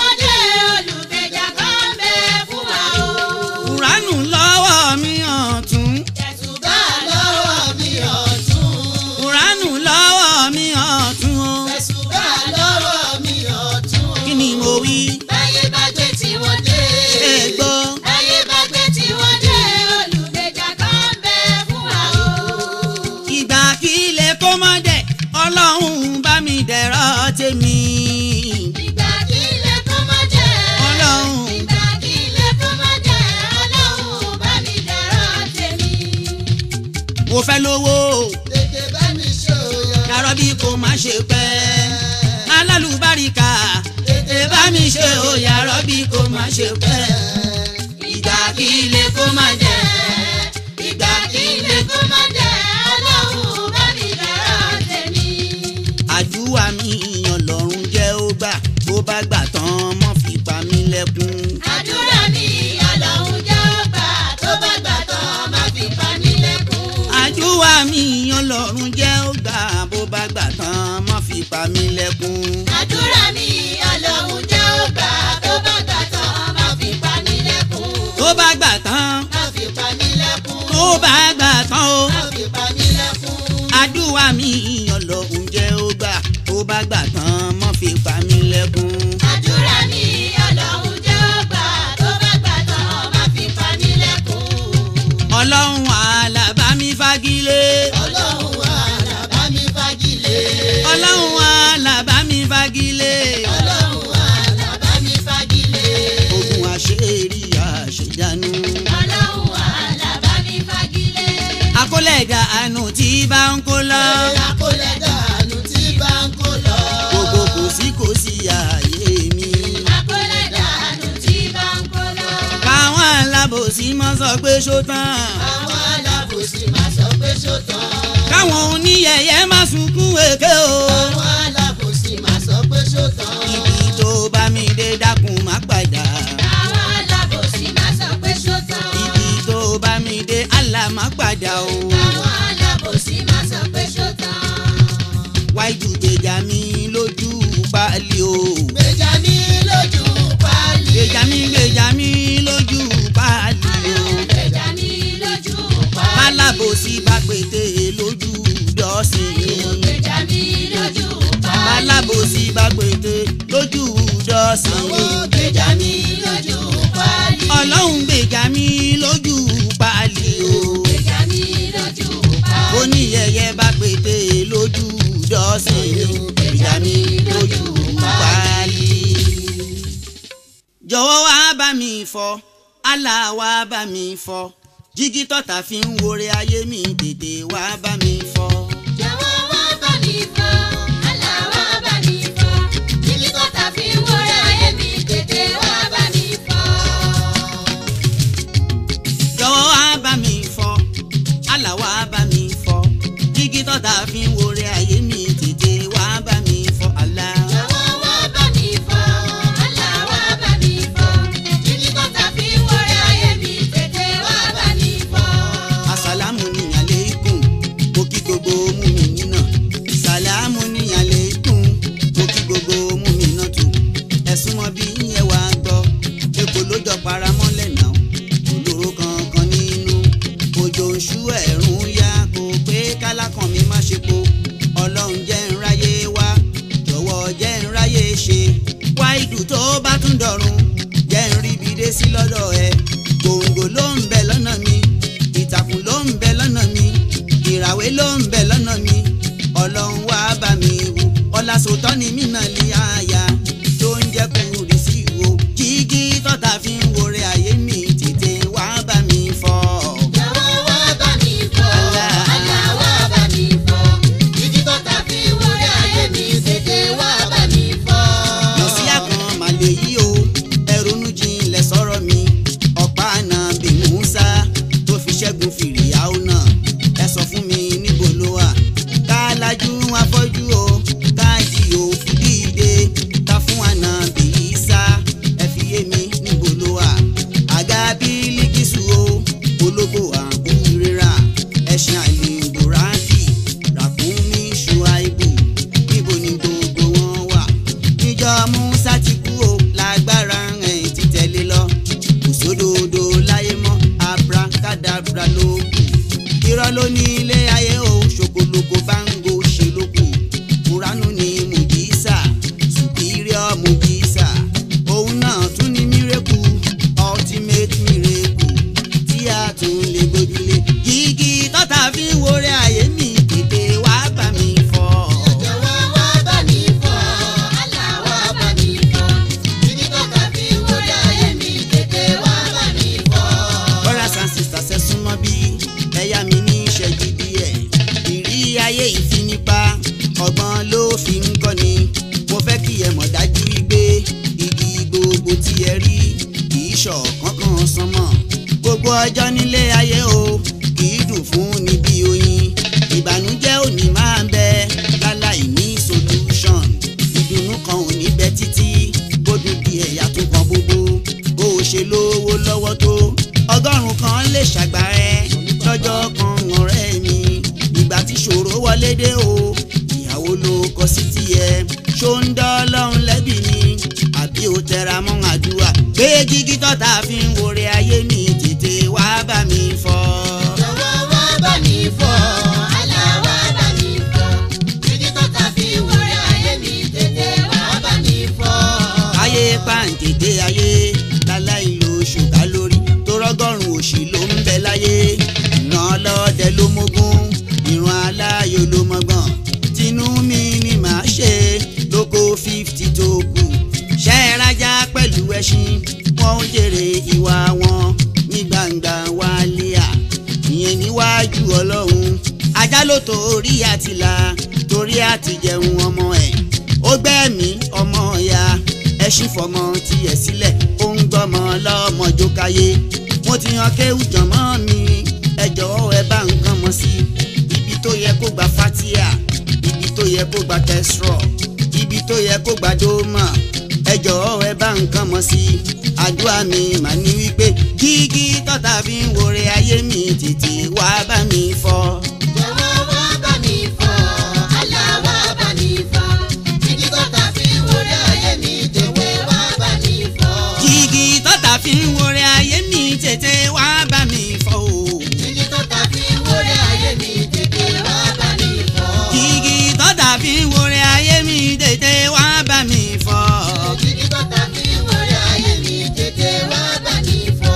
mo fẹ́ lówó tètè bá mi ṣe òyà. yàrọ́bí kò má ṣe pẹ́ alálùbáríkà tètè bá mi ṣe o yàrọ́bí kò má ṣe pẹ́ ìgbà kí ilé kó má jẹ́ ìgbà kí ilé kó má jẹ́ ọlọ́run bá mi dára tèmi. àdúrà mi ọlọ́run jẹ́ ó gbà tó bá gbà tán mọ́ fi pa mí lẹ́kún. àdúrà mi ọlọ́run jẹ́ ó gbà tó bá gbà tán mọ́ fi pa mí lẹ́kún. àdúrà mi ọlọ́run jẹ́ ó gbà bó bá gbà tán mọ́ fi pa mí lẹ́kún. àdúrà mi ọlọ́run jẹ́ ó gbà tó bá gbà tán mọ́ fi pa mí lẹ́kún. tó bá gbà tán má fi pa mí lẹ́kún. tó bá gbà tán o. má fi pa mí lẹ́kún. àdúrà mi ọlọ́run jẹ́ ó gbà tó bá gbà tán mọ́ fi pa mí lẹ́kún. àdúrà mi ọlọ́run jẹ́ ó gbà tó bá gbà tán má fi pa mí lẹ́kún. ọlọ́run àlàbá mi fagilé. ọlọ́run àlàbá mi fagilé. ọlọ́run àlàbá mi fagilé. ọlọ́run àlàbá mi fagilé. ogun àṣírí àṣejànú. ọlọ́run àlàbá mi fagilé. akólẹ̀ dànù tí bá ń kó lọ. àkólẹ̀ dànù tí bá ń kó lọ. gbogbo kò sí ààyè mi. àkólẹ̀ dànù tí bá ń kó lọ. káwọn alábòsí mọ́ sọ pé ṣó tán. àwọn alábòsí máa sọ pé ṣó tán. káwọn oníyẹ̀yẹ́ má sunkún èké o. àwọn alábòsí máa sọ pé ṣó tán. ibi tó bá mi dé dákun má padà. àwọn alábòsí máa sọ pé ṣó tán. ibi tó bá mi dé àlà má padà o. àwọn alábòsí máa sọ pé ṣó tán. wáìdù gbèjà mi lójú páálí o. gbèjà mi lójú páálí. gbèjà mi lójú páálí o. gbèjà mi lójú páálí. bálábòsí bá pété lójú dọ́sìn. gbèjà mi lójú páálí. bálábòsí bá pété lójú dọ́sìn. gbèjà mi lójú páálí. ọlọ́run gbèjà mi lójú páálí o. gbèjà mi lójú páálí. oníyẹ̀yẹ́ bá pété lójú dọ́sìn. gbèjà mi lójú páálí. jọ̀wọ́ wá bá mi fọ́ Allah wá bá mi fọ́ jígí tọ́ta fi ń wọre ayé mi tètè wá bá mi fọ́. jọ̀wọ́ wá bá mi fọ́ Allah wá bá mi fọ́ jígí tọ́ta fi ń wọre ayé mi tètè wá bá mi fọ́. jọ̀wọ́ wá bá mi fọ́ Allah wá bá mi fọ́ jígí tọ́ta fi ń wọre ayé mi tètè wá bá mi fọ́ Allah. jọ̀wọ́ wá bá mi fọ́ Allah wá bá mi fọ́ jígí tọ́ta fi ń wọre ayé mi tètè wá bá mi fọ́. asalamu ni aleikum mo kí gbogbo mùmínì náà. salamu ni aleikum mo kí gbogbo mùmínà tù. ẹ̀sùn mọ́ bí yẹn wá gbọ́ epo ló jọ paramọ́lẹ̀ náà olóró kankan nínú. òjò ń ṣú ẹ̀rùn yá kó pé kálákàn mi má ṣe po. ọlọ́run jẹ́ ń ráyé wá jọ̀wọ́ jẹ́ ń ráyé ṣe. wáìdù tó bá tún dọ̀run jẹ́ ń ríbi dé sí lọ́dọ̀ ẹ. gbòǹgbò ló ń bẹ lọ́nà mi ìtàkùn ló ń bẹ lọ́nà mi ìràwé ló ń bẹ lọ́nà mi. ọlọ́run wá bá mi wò ọlá sòtọ́ ni mí náà lè àyà tó ń jẹ́ kúrì sí ìwò. jígí tọ́ta fi ń wọre ayé mi tètè wá bá mi fọ́. jọ̀wọ́ wá bá mi fọ́ Allah wá bá mi fọ́ jígí tọ́ta fi ń wọre ayé mi tètè wá bá mi fọ́. lọ sí àkàn màlẹ̀ yìí o ẹ̀rọnú jinlẹ̀ sọ̀rọ̀ mi. ọ̀pá àná bí Musa tó fi ṣẹ́gun Fìrìyáò náà ẹ sọ fún mi níbo ló wà. tí ẹ rí kì í ṣọ̀kan kan sánmọ̀. Gbogbo ọjọ́ nílé ayé o kì í dùn fún ni bí oyin. Ìbànújẹ́ ò ní máa bẹ láláì ní solution. Ìdùnnú kan ò ní bẹ títí bójú bí ẹ̀yà tó kan gbogbo. Bó o ṣe lówó lọ́wọ́ tó 100 kan lè ṣàgbà ẹ lọ́jọ́ kan ọ̀rẹ́ mi. Ìgbà tí ṣòro wọlé dé o ìyàwó ló kọ sí tiẹ̀. Ṣó ń dán Ọlọ́run lẹ́bi ni àbí o tẹra mọ́ àdúrà? Gbé jígí tọ́ta fi ń wòrè ayé mi tètè wá bá mi fọ́. Jọ̀wọ́ wá bá mi fọ́, Allah wá bá mi fọ́. Jígí tọ́ta fi ń wòrè ayé mi tètè wá bá mi fọ́. Ayé pàǹtẹ̀tẹ̀ ayé láláì lo ṣùgbà lórí tó rọ́gọ́rùn òṣì ló ń bẹ láyé. Ìran ọlọ́dẹ ló mógún, ìran aláyò ló mọ́gbọ̀n. Tinú mi ni màá ṣe lóko 50 tó kù. Ṣẹ́ẹ́rájá pẹ̀lú ẹṣin wọ́n ń jèrè ìwà wọn ní gbangba wálíà. Ìyẹn níwájú Ọlọ́run. Ajá ló torí àtìlà torí àti jẹun ọmọ ẹ̀. Ó gbẹ́mí ọmọ ìyá ẹṣin fọmọ tiẹ̀ sílẹ̀ ó ń gbọ́mọ lọ́mọ jókáyé. Mo ti hàn kéwù jọ̀mọ́ mi ẹ jọ̀wọ́ ẹ bá nǹkan mọ̀ sí. Ibi tó yẹ kó gba fatia, ibi tó yẹ kó gba kẹsrọ, ibi tó yẹ kó gba dómà, ẹ jọ̀wọ́ ẹ bá nǹkan mọ̀ sí. Àdúrà mi mà ní wípé jígí tọ́ta fi ń wòrè ayé mi tètè wá bá mi fọ́. Jọ̀wọ́ wá bá mi fọ́, Allah wá bá mi fọ́. Jígí tọ́ta fi ń wòrè ayé mi tètè wá bá mi fọ́. Jígí tọ́ta fi ń wòrè ayé mi tètè wá bá mi fọ́ o. Jígí tọ́ta fi ń wòrè ayé mi tètè wá bá mi fọ́. Jígí tọ́ta fi ń wòrè ayé mi tètè wá bá mi fọ́. Jígí tọ́ta fi ń wòrè ayé mi tètè wá bá mi fọ́.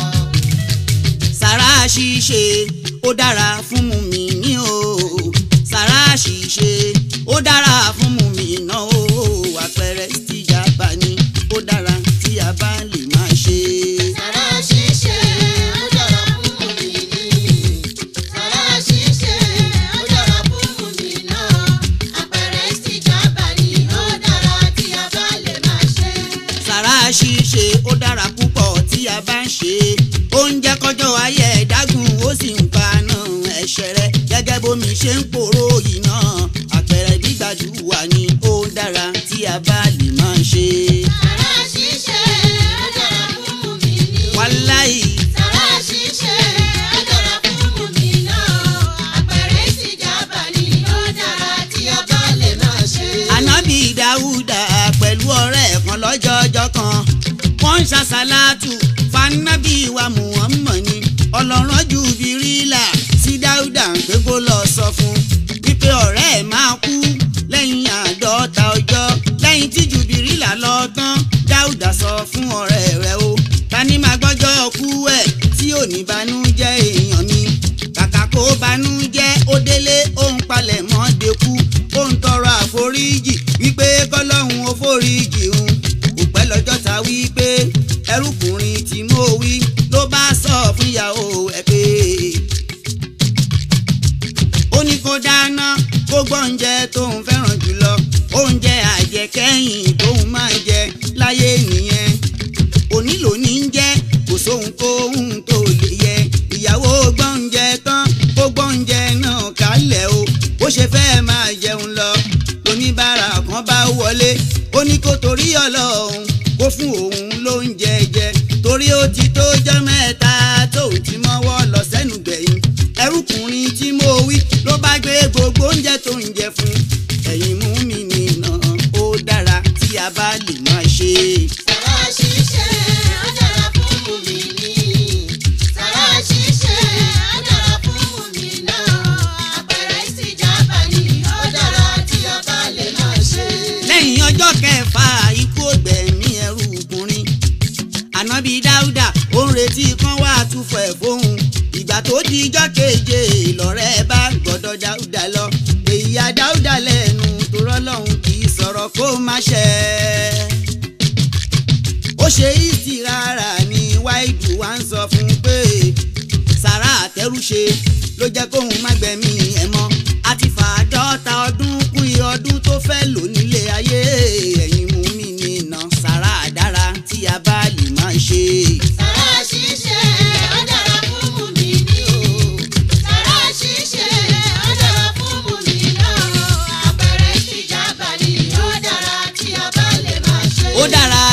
Sàrà ṣíṣe ó dára fún mùmínì o. Sàrà ṣíṣe ó dára fún mùmínà o. Àpẹẹrẹ ìtìjàbá ni ó dára tí a bá lè máa ṣe. Sàrà ṣíṣe ó dára fún mùmínì. Sàrà ṣíṣe ó dára fún mùmínà. Àpẹẹrẹ ìtìjàbá ni ó dára tí a bá lè máa ṣe. Sàrà ṣíṣe ó dára púpọ̀ tí a bá ń ṣe. Ó ń jẹ́ kọjọ́ ayé ẹ̀dágún ó sì ń paná ẹ̀ṣẹ̀ rẹ̀ gẹ́gẹ́ bómi ṣe ń pòrò yìí náà. Àpẹẹrẹ gbígbàdúrà ni ó dára tí a bá lè máa ṣe. Sàrà ṣíṣe ó dára fún mùmínì. Wàláì Sàrà ṣíṣe ó dára fún mùmínà. Àpẹẹrẹ ìtìjàbá ni ó dára tí a bá lè máa ṣe. Ànábì Dáúdà pẹ̀lú ọ̀rẹ́ kan lọ́jọ́jọ́ kan wọ́n ń ṣàṣàlátù fanábì wa Muhammad ni. Ọlọ́run Jùbìrìlà sí Dáúdà pé kó lọ sọ fún wípé ọ̀rẹ́ ẹ̀ máa kú lẹ́yìn 50 ọjọ́. Lẹ́yìn tí Jùbìrìlà lọ tán Dáúdà sọ fún ọ̀rẹ́ rẹ̀ o ta ni máa gbọ́jọ́ kú ẹ̀ tí ò ní banújẹ́ èèyàn mi. Kàkà kó banújẹ́ ó délé ó ń palẹ̀ mọ́ dekú ó ń tọrọ àforíjì wípé kọ́lọ́hún ó foríjì òun. Kò pẹ́ lọ́jọ́ ta wípé ẹrúkùnrin tí mo wí ló bá sọ fún ìyàwó ẹ̀ pé ó ní kó dáná kó gbọ́ oúnjẹ tóun fẹ́ràn jùlọ. Oúnjẹ àjẹkẹ́yìn tóun máa jẹ láyé nìyẹn. Onílò ní ń jẹ́ kò sóhun kóhun tó lè yẹ. Ìyàwó gbọ́ oúnjẹ tán kó gbọ́ oúnjẹ náà kálẹ̀ o. Bó ṣe fẹ́ máa jẹun lọ oníbàárà kan bá wọlé. Ó ní kó torí Ọlọ́run kó fún òun lóúnjẹ jẹ torí ó ti tó jọ́ mẹ́ta tóun ti mọ́wọ́ lọ sẹ́nu gbẹ̀yìn. Ẹrúkùnrin tí mo wí ló bá gbé gbogbo oúnjẹ tó ń jẹ fún. Ẹ̀yin mùmínì náà ó dára tí a bá lè máa ṣe. Sàrà ṣíṣe ó dára fún mùmínì. Sàrà ṣíṣe ó dára fún mùmínà. Àpẹẹrẹ ìtìjàbá ni ó dára tí a bá lè máa ṣe. Lẹ́yìn ọjọ́ kẹfà ikú ògbẹ̀mí ẹrúkùnrin. Ànábì Dáúdà ó ń retí kán wá túfọ̀ ẹ̀ fóun. Ìgbà tó di ijọ́ keje lọ̀rẹ́ bá gbọ́dọ̀ Dáúdà lọ. Ìyá Dáúdà lẹ́nu tó rọ́lọ́hún kì í sọ̀rọ̀ kó má ṣẹ. Ó ṣe ìsìrára ní Wáìdù wá ń sọ fún pé sàrà àtẹrù ṣe ló jẹ́ kóun má gbẹ̀mí ẹ̀ mọ́. Àti fàádọ́ta ọdún kún iye ọdún tó fẹ́ lò nílé ayé. Ẹ̀yin mùmínì náà sàrà dára tí a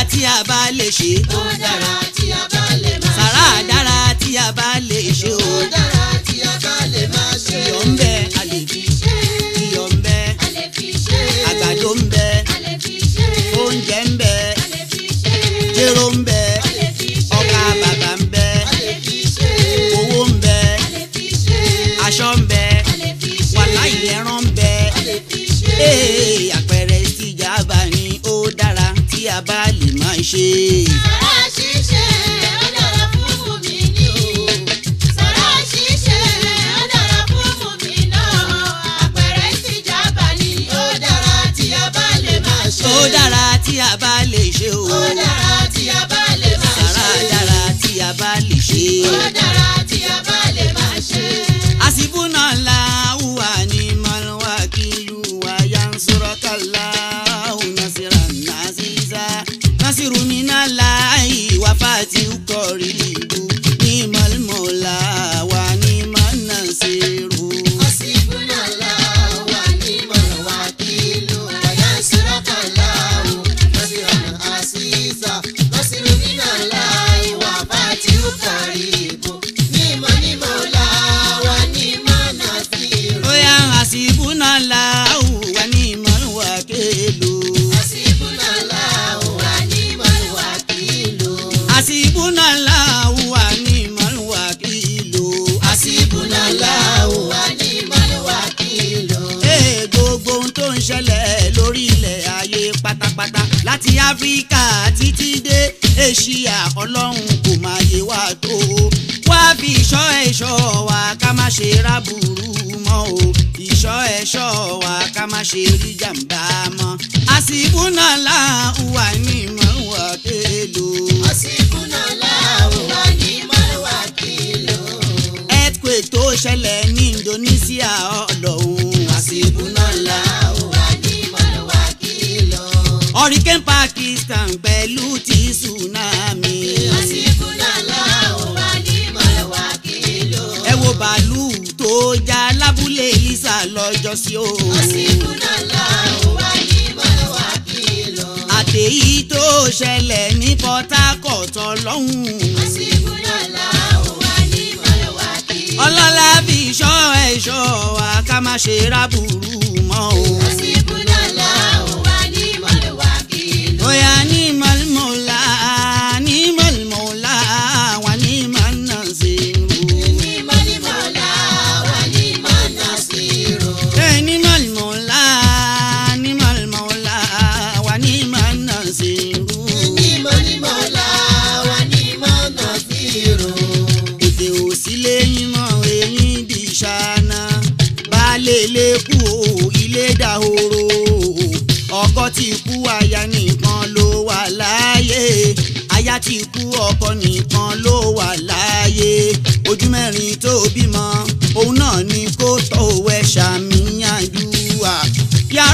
tí a bá lè ṣe. ó dára tí a bá lè máa ṣe. sàrà dára tí a bá lè ṣe o. ó dára tí a bá lè máa ṣe. iyọ̀ ń bẹ a lè fi ṣe. iyọ̀ ń bẹ a lè fi ṣe. àgbàdo ń bẹ a lè fi ṣe. oúnjẹ ń bẹ a lè fi ṣe. jéró ń bẹ a lè fi ṣe. ọkà bàbà ń bẹ a lè fi ṣe. owó ń bẹ a lè fi ṣe. aṣọ ń bẹ a lè fi ṣe. wàláhì ẹran ń bẹ. a lè fi ṣe. àpẹẹrẹ ìsìjàbá ni ó dára tí a bá lè máa ṣe. sàrà ṣíṣe ó dára fún mùmínì o. sàrà ṣíṣe ó dára fún mùmínà. àpẹẹrẹ ìsìjàbá ni ó dára tí a bá lè máa ṣe. ó dára tí a bá lè ṣe o. ó dára tí a bá lè máa ṣe. sàrà dára tí a bá lè ṣe. ó dára tí a bá lè máa ṣe. Hasbunallahu wa ni'mal wakilu wa yansurukallahu nasran aziza. Nasiru minallahi wa fatihu qaribu. Ni'mal mawla wa ni'man nasiru. Hasbunallahu wa ni'mal wakilu wa yansurukallahu nasran aziza. Nasiru minallahi wa fatihu qaribu. Ni'mal mawla wa ni'man nasiru. Oya hasbunallahu wa ni'mal wakilu. Hasbunallahu wa ni'mal wakilu. Hasbunallahu wa ni'mal wakilu. Hasbunallahu wa ni'mal wakilu. Gbogbo ohun tó ń ṣẹlẹ̀ lórí ilẹ̀ ayé pátápátá láti áfíríkà títí dé èṣíà ọlọ́run kò máa yé wa tó o. wá fi ìṣọ́ ẹ̀ṣọ́ wa ká má ṣe rábùrú mọ́ o. ìṣọ́ ẹ̀ṣọ́ wa ká má ṣe rí jàǹbá mọ́. Hasbunallahu wa ni'mal wakilu. Hasbunallahu wa ni'mal wakilu. earthquake tó ṣẹlẹ̀ ní Indonesia ọlọ́run. Hasbunallahu wa ni'mal wakilu. hurricane Pakistan pẹ̀lú ti tsunami. Hasbunallahu wa ni'mal wakilu. ẹ wo bàálù tó já lábúlé Lisa lọ́jọ́sí o. Hasbunallahu wa ni'mal wakilu. àtèyí tó ṣẹlẹ̀ ní Port Harcourt ọlọ́hun. Hasbunallahu wa ni'mal wakilu. ọlọ́lá fi ṣọ́ ẹ̀ṣọ́ wa ká má ṣe rábùrú mọ́ o. Hasbunallahu wa ni'mal wakilu. Oya ni'mal mawla ni'mal mawla wa ni'man nasiru. Ni'mal mawla wa ni'man nasiru. Ni'mal mawla ni'mal mawla wa ni'man nasiru. Ni'mal mawla wa ni'man nasiru. Èdè ò sí lẹ́yìn mọ́ eyín di ṣáná. Baálé ilé kú o ilé dahoro. ọkọ ti kú aya nìkan ló wà láàyè. aya ti kú ọkọ nìkan ló wà láàyè. ojú mẹ́rin tó bímọ òun náà ni kó tọ́ òwe ṣàmìyànjúwà. Ya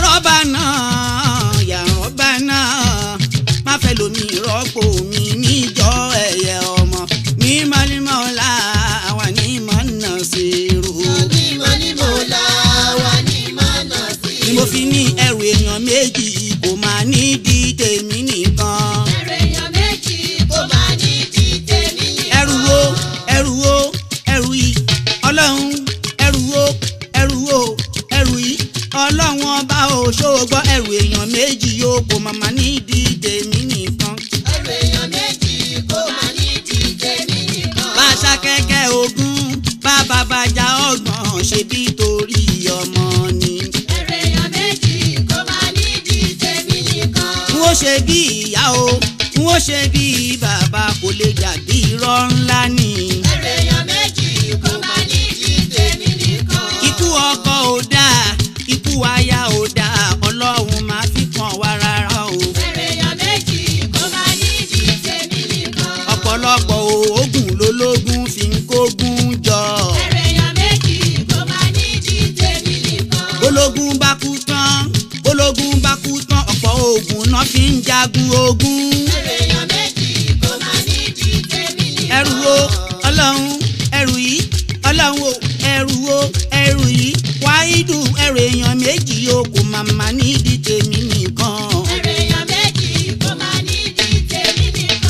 Rabbana má fẹ́ lomi rọ́pò mi níjọ́ ẹ̀yẹ ọmọ. Ni'mal mawla wa ni'man nasiru. Ni'mal mawla wa ni'man nasiru. ni mo fi ní ẹrù èèyàn méjì kò máa ní di tèmi nìkan. Ẹrù èèyàn méjì kò máa ní di tèmi nìkan. ẹrù wo ẹrù yìí ọlọ́run ẹrù wo ẹrù yìí ọlọ́run ọba ò ṣògbọ́ ẹrù èèyàn méjì yóò kò máa ní di tèmi nìkan. Ẹrù èèyàn méjì kò máa ní di tèmi nìkan. bá a ṣakẹ́kẹ́ ogún bá bàbá já ọgbọ̀n ṣe bí torí ọmọ ni. Ẹrù èèyàn méjì kò máa ní di tèmi nìkan. n ó ṣe bí ìyá o n ó ṣe bí bàbá kò lè dàbí irọ́ ńlá ni. Ẹrù èèyàn méjì kò máa ní di tèmi nìkan. ikú ọkọ ò dáa ikú aya ò dáa ọlọ́run máa fi kàn wá rárá o. Ẹrù èèyàn méjì kò máa ní di tèmi nìkan. ọ̀pọ̀lọpọ̀ oògùn lológun fi ń kógun jọ. Ẹrù èèyàn méjì kò máa ní di tèmi nìkan. bólógun bá kú tán ọ̀pọ̀ oògùn náà fi ń jagun ogun. Ẹrù èèyàn méjì kò máa ní di tèmi nìkan. ẹrù wo ọlọ́run ẹrù yìí ọlọ́run o ẹrù wo ẹrù yìí wáídù ẹrù èèyàn méjì o kò máa ní di tèmi nìkan. Ẹrù èèyàn méjì kò máa ní di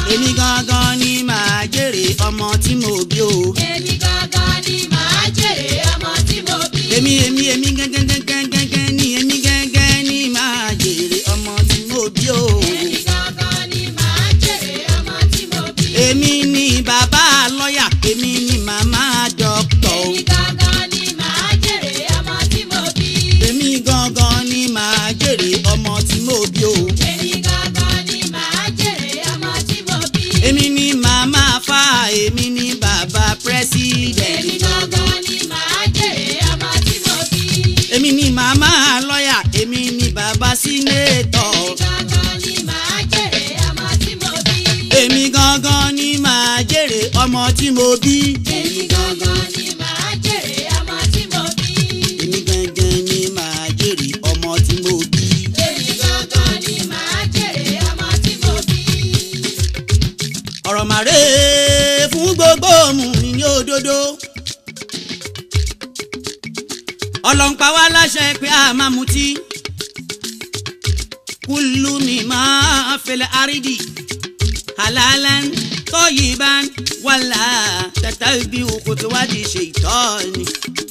èmi gangan ni màá jèrè ọmọ tí mo bí o. èmi gangan ni màá jèrè ọmọ tí mo bí. èmi gẹ́gẹ́ ni èmi gẹ́gẹ́ ni màá jèrè ọmọ tí mo bí o. èmi gangan ni màá jèrè ọmọ tí mo bí. èmi ni bàbá lọ́yà èmi ni màmá dọ́kítọ̀ o. èmi gangan ni màá jèrè ọmọ tí mo bí. èmi gangan ni màá jèrè ọmọ tí mo bí o. èmi gangan ni màá jèrè ọmọ tí mo bí. èmi ni màmá fa èmi ni bàbá pírẹsidẹ̀ntì. èmi gangan ni màá jèrè ọmọ tí mo bí. èmi ni màmá lọ́yà èmi ni bàbá sínétọ̀. èmi gangan ni màá jèrè ọmọ tí mo bí. èmi gangan ni màá jèrè ọmọ tí mo bí. èmi gangan ni màá jèrè ọmọ tí mo bí. èmi gangan ni màá jèrè ọmọ tí mo bí. èmi gangan ni màá jèrè ọmọ tí mo bí. ọ̀rọ̀ màrè fún gbogbo mùmínì ní òdodo. Ọlọ́run pa wá láṣẹ pé a máa mutí. Kullu mimma fil ardi halalan tayyiban wala tatabi'u khutuwati shaytani.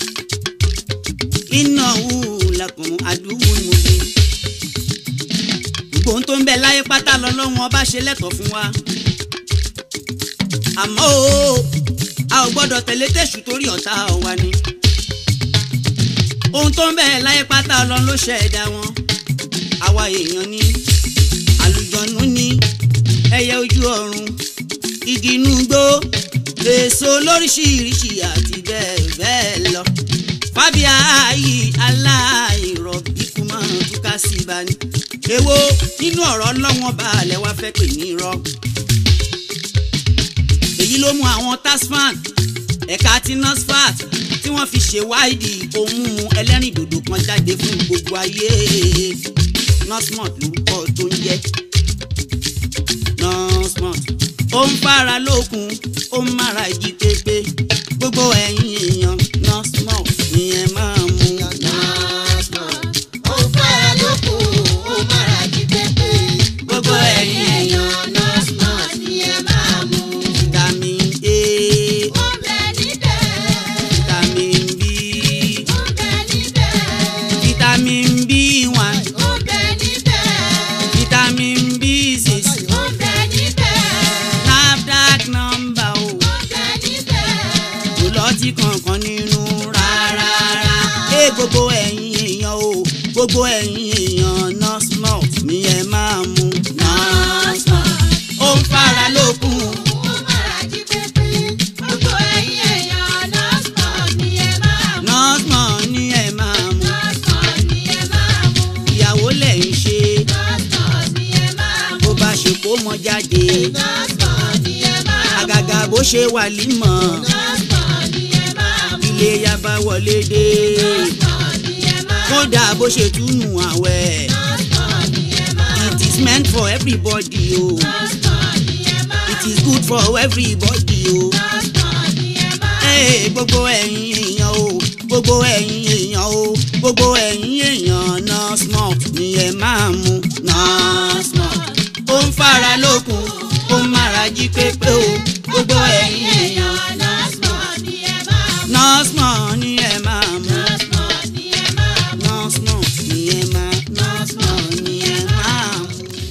Innahu lakum aduwwun mubin. Gbogbo ohun tó ń bẹ láyé pátá lọ́lọ́run ọba ṣe lẹ́tọ̀ọ́ fún wa. Àmọ́ o a ò gbọ́dọ̀ tẹ̀lé tẹ̀sù torí ọ̀tá wa ni. Ohun tó ń bẹ láyé pátá Ọlọ́run ló ṣẹ̀dá wọn. Àwa èèyàn ni àlùjọ̀nú ni ẹyẹ ojú ọ̀run igi inú igbó èso lóríṣiríṣi àti bẹ́ẹ̀ bẹ́ẹ̀ lọ. Fábíà yìí aláìrọ̀bí kú máa ń túká sí i bá ní. Èwo nínú ọ̀rọ̀ Ọlọ́run balẹ̀ wá fẹ́ pè ní irọ́. Èyí ló mú àwọn tasman ẹ̀ka tí NASFAT tí wọ́n fi ṣèwádìí ohun mímu ẹlẹ́rìndòdò kan jáde fún gbogbo ayé. NASMAT lórúkọ tó ń jẹ́ NASMAT. Ó ń fara lókun ó ń mára jí pépé gbogbo ẹ̀yin èèyàn NASMAT ni ẹ máa mú. NASMAT ó ń fara lókun ó ń mára jí pépé gbogbo ẹ̀yin èèyàn NASMAT ni ẹ máa mú. vitamin A ó ń bẹ níbẹ̀. vitamin B ó ń bẹ níbẹ̀. vitamin B1 ó ń bẹ níbẹ̀. vitamin B6 ó ń bẹ níbẹ̀. NAFDAC number o ó ń bẹ níbẹ̀. kò lọ́tí kankan nínú rárá. Gbogbo ẹ̀yin èèyàn o gbogbo ẹ̀yin èèyàn NASMAT ni ẹ máa mú. NASMAT ó ń fara lókun ó ń mára jí pépé gbogbo ẹ̀yin èèyàn NASMAT ni ẹ máa mú. NASMAT ni ẹ máa mú. NASMAT ni ẹ máa mú. ìyàwó lẹ̀ ń ṣe NASMAT ni ẹ máa mú. bó bá ṣe kó mọ jáde NASMAT ni ẹ máa mú. àgàgà bó ṣe wàlímọ̀ NASMAT ni ẹ máa mú. ilé yaba wọlé dé NASMAT ni ẹ máa mú. kódà bó ṣe túnú àwẹ̀. NASMAT ni ẹ máa mú. It is meant for everybody o. NASMAT ni ẹ máa mú. It is good for everybody o. NASMAT ni ẹ máa mú. Gbogbo ẹ̀yin èèyàn o gbogbo ẹ̀yin èèyàn o gbogbo ẹ̀yin èèyàn NASMAT ni ẹ máa mú. NASMAT ó ń fara lókun ó ń mára jí pépé o gbogbo ẹ̀yin èèyàn NASMAT ni ẹ máa mú. NASMAT ni ẹ máa mú. NASMAT ni ẹ máa mú. NASMAT ni ẹ máa NASMAT ni ẹ máa mú.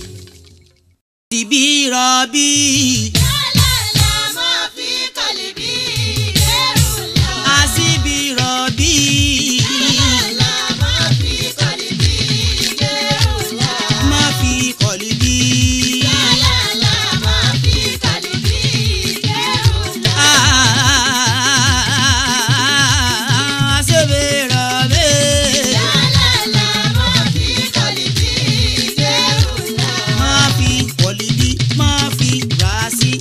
Tìbí rọ̀bì. Yálàlá máa fi kàlíbí ẹrù lọ. Àsìbí rọ̀bì. Yálàlá máa fi kàlíbí ẹrù lọ. Má fi kọ̀lì bí. Yálàlá máa fi kàlíbí ẹrù lọ. Àsìbí rọ̀bì. Yálàlá máa fi kàlíbí ẹrù lọ. Má fi kọ̀lì bí. Má fi rà sí.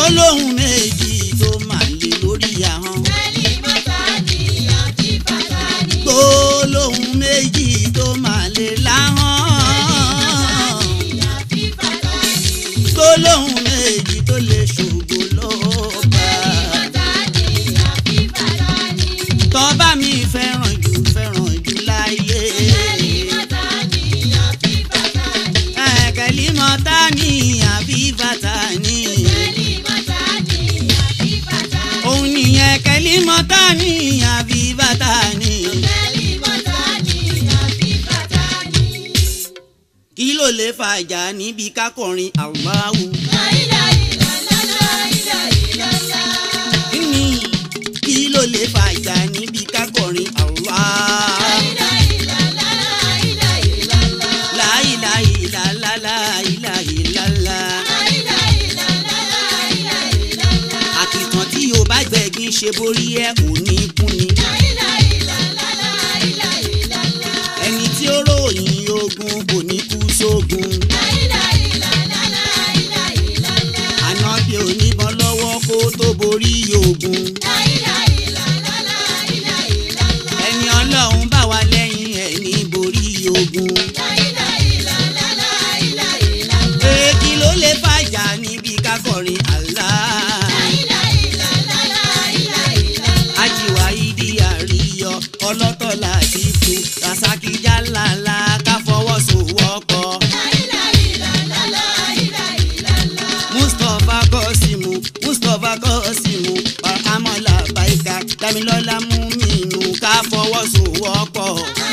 gbólóhùn méjì tó máa lè lórí ahọ́n. gbólóhùn méjì tó máa lè láhọ́n. gbólóhùn méjì tó lè ṣògo lọ́ba. tọ́ba mi fẹ́ràn jù láyé. kẹlímọ́tánì àbíbátánì. òun nìyẹn kẹlímọ́tánì àbíbátánì. kí ló lè fàjà níbi kákọrin Allahu. kí ló lè fàjà níbi kákọrin Allah. La ilaha illallah, la ilaha illallah. àkìtàn tí o bá gbẹ̀gín ṣe borí ẹ̀ ò ní kú ni. ẹni tí ó ròyìn ogun kò ní kú sógun. ànábì oníbọn lọ́wọ́ kó tó borí ogun. ẹni Ọlọ́run bá wà lẹ́yìn ẹ̀ ní borí ogun. kí ló lè fàjà níbi kákọrin Allah. ajiwa ìdí àríyọ ọlọ́tọ̀ láti fún rasakija lala ká fọwọ́sowọ́pọ̀. Mustapha Kọ́símù Amọ̀lá Baika Damilọ́lá Múmínú ká fọwọ́sowọ́pọ̀.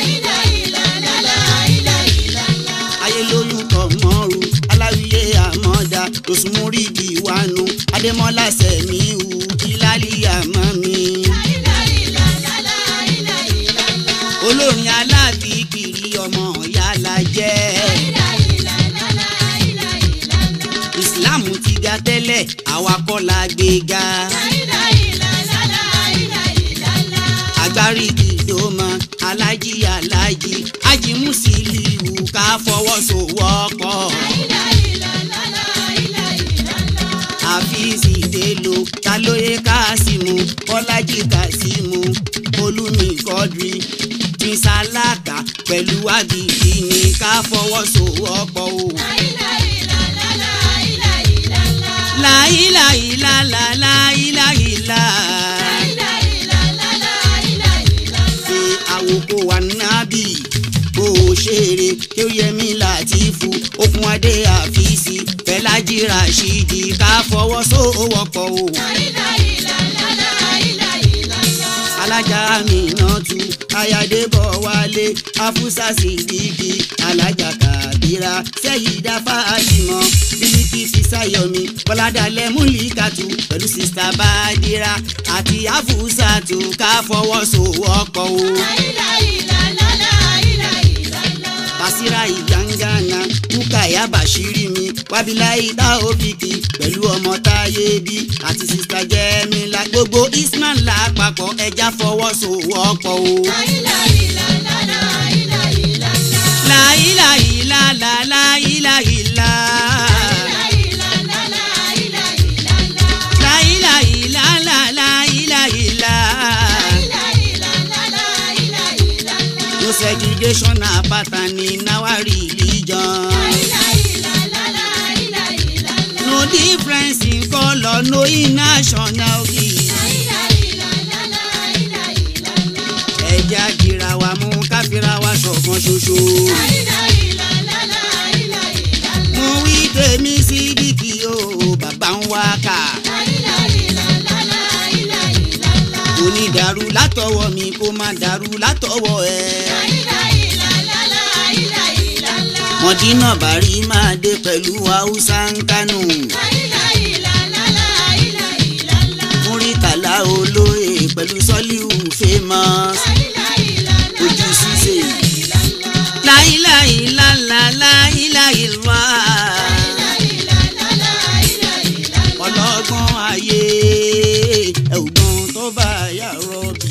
ayélóyún kọ̀mọ́rù aláwìyé àmọ́dá lọ́sùmúrì bíwánu adémọ́lá sẹ̀míhù kílálì àmọ́mi. olórin alábìkiri ọmọ yàrá jẹ́. ìsìláàmù ti ga tẹ́lẹ̀ àwa kọ́ la gbé ga. agbárí ìdòmọ alájí ajímùsílíù ká fọwọ́sowọ́pọ̀. àfíìsì délò talóye kásímù bọ́lájí kásímù olùmí kọ́dírì tìǹsàlákà pẹ̀lú àgìdì ní ká fọwọ́sowọ́pọ̀ o. La ilaha illallah, la ilaha illallah. ṣe àwòkọ́ wa nábì bó o ṣeré kí ó yẹmí Látìfù okùn adé àfíìsì Fẹlájí Ràṣídì ká fọwọ́sowọ́pọ̀ o. alájà Àmínátù ayádébọ̀ wálé afúsà Sídíkì alájà Kàbírà Sẹ́yídà Fátímọ̀ Bílíkì Físáyọ̀mí bọ́ládàlẹ̀ Múlíkàtù pẹ̀lú sista Bádírà àti Afúsàtù ká fọwọ́sowọ́pọ̀ o. Basira Ìyángánà Búkàyà Bàṣírí mi Wábíláì Táófíkì pẹ̀lú ọmọ Táyé bí àti sista Jẹ́mílà gbogbo Isman lápapọ̀ ẹja fọwọ́sowọ́pọ̀ o. La ilaha illallah, la ilaha illallah. La ilaha illallah, la ilaha illallah. No segregation na pattern in our religion. No difference in color, no in nationality. ẹ̀jẹ̀ àjìrà wa mú káfíra wa ṣọ̀kan ṣoṣo. mo wí tèmi Sídíkì o bàbá ń wá kà. kò ní dàrú látọwọ́ mi kó má dàrú látọwọ́ ẹ. Mọ̀dínà Bàrí máa dé pẹ̀lú Haúsá ń Kánò. Múrítàlá olóyè pẹ̀lú Sọ́líù famous. Ojú ṣíṣe. La ilaha illallah, la ilaha illallah. Ọlọ́gbọ́n ayé ẹ̀gbọ́n tó bá yà rọ́bì.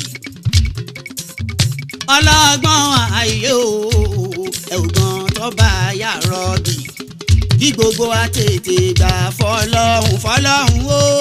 Ọlọ́gbọ́n ayé ẹ̀gbọ́n tó bá yà rọ́bì. Kí gbogbo wa tètè gbà fọlọ́hun o.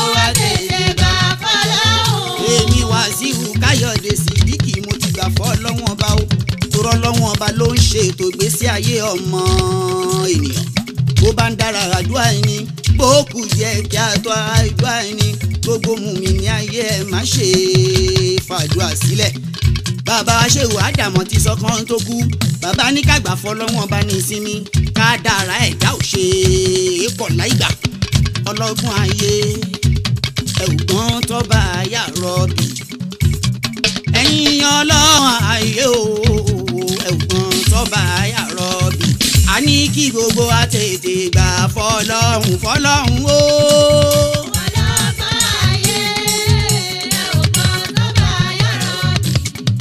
wa tètè gbà fọlọ́hún. èmi Wàsíù Káyọ̀dé Sídíkì mo ti gbà fọ́ lọ́wọ́n ọba o torọ́ lọ́wọ́n ọba ló ń ṣe ètò ìgbésí ayé ọmọ ènìyàn bó bá ń dára àdúrà ẹni bó kù jẹ́ kí a tọ́ àdúrà ẹni gbogbo mùmínì ayé ẹ̀ má ṣe fàdúrà sílẹ̀. bàbá Ṣéhù Ádámọ̀ ti sọ kán tó kú bàbá ní ká gbà fọ́ lọ́wọ́n ọba ní ìsinmi ká dára ẹ̀dá ò ṣe é pọ̀ láìgbà ọlọ́gbọ́n ayé ẹ̀wùgbọ́n tọ́ba ayá rọ̀bì ẹ̀yin ọlọ́run ayé o ẹ̀wùgbọ́n tọ́ba ayá rọ̀bì a ní kí gbogbo wa tètè gbà fọlọ́hún fọlọ́hún o. ọlọ́gbọ́n ayé ẹ̀wùgbọ́n tọ́ba ayá rọ̀bì.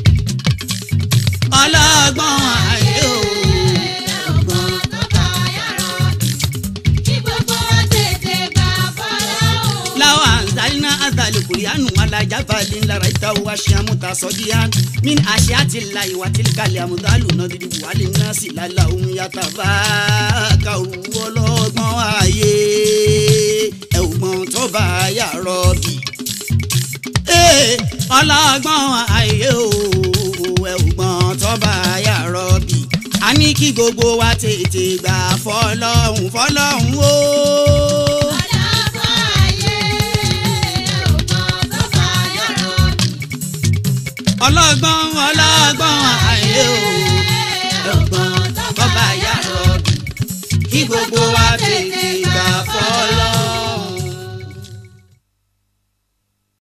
ọlọ́gbọ́n ayé o ẹ̀wùgbọ́n tọ́ba ayá rọ̀bì. kí gbogbo wa tètè gbà fọlọ́hún. láwọn àǹzálínà àzàlẹ̀ kùrìánù alájábàlì ńlára ìtawọ̀ aṣíàmúta sọ́díyàn min àṣíàtì láì wà tìlkàlẹ̀ àmúdálù náà dídí buhari náà sì lálá ohun yàtọ̀ bá kàrú ọlọ́gbọ́n ayé ẹ̀wùgbọ́n tó bá yà rọ̀bì. ọlọ́gbọ́n ayé o ẹ̀wùgbọ́n tó bá yà rọ̀bì a ní kí gbogbo wa tètè gbà fọlọ́hún fọlọ́hún o. ọlọ́gbọ́n ayé ẹ̀wùgbọ́n tọ́ba ayá rọ̀bì. ọlọ́gbọ́n ayé o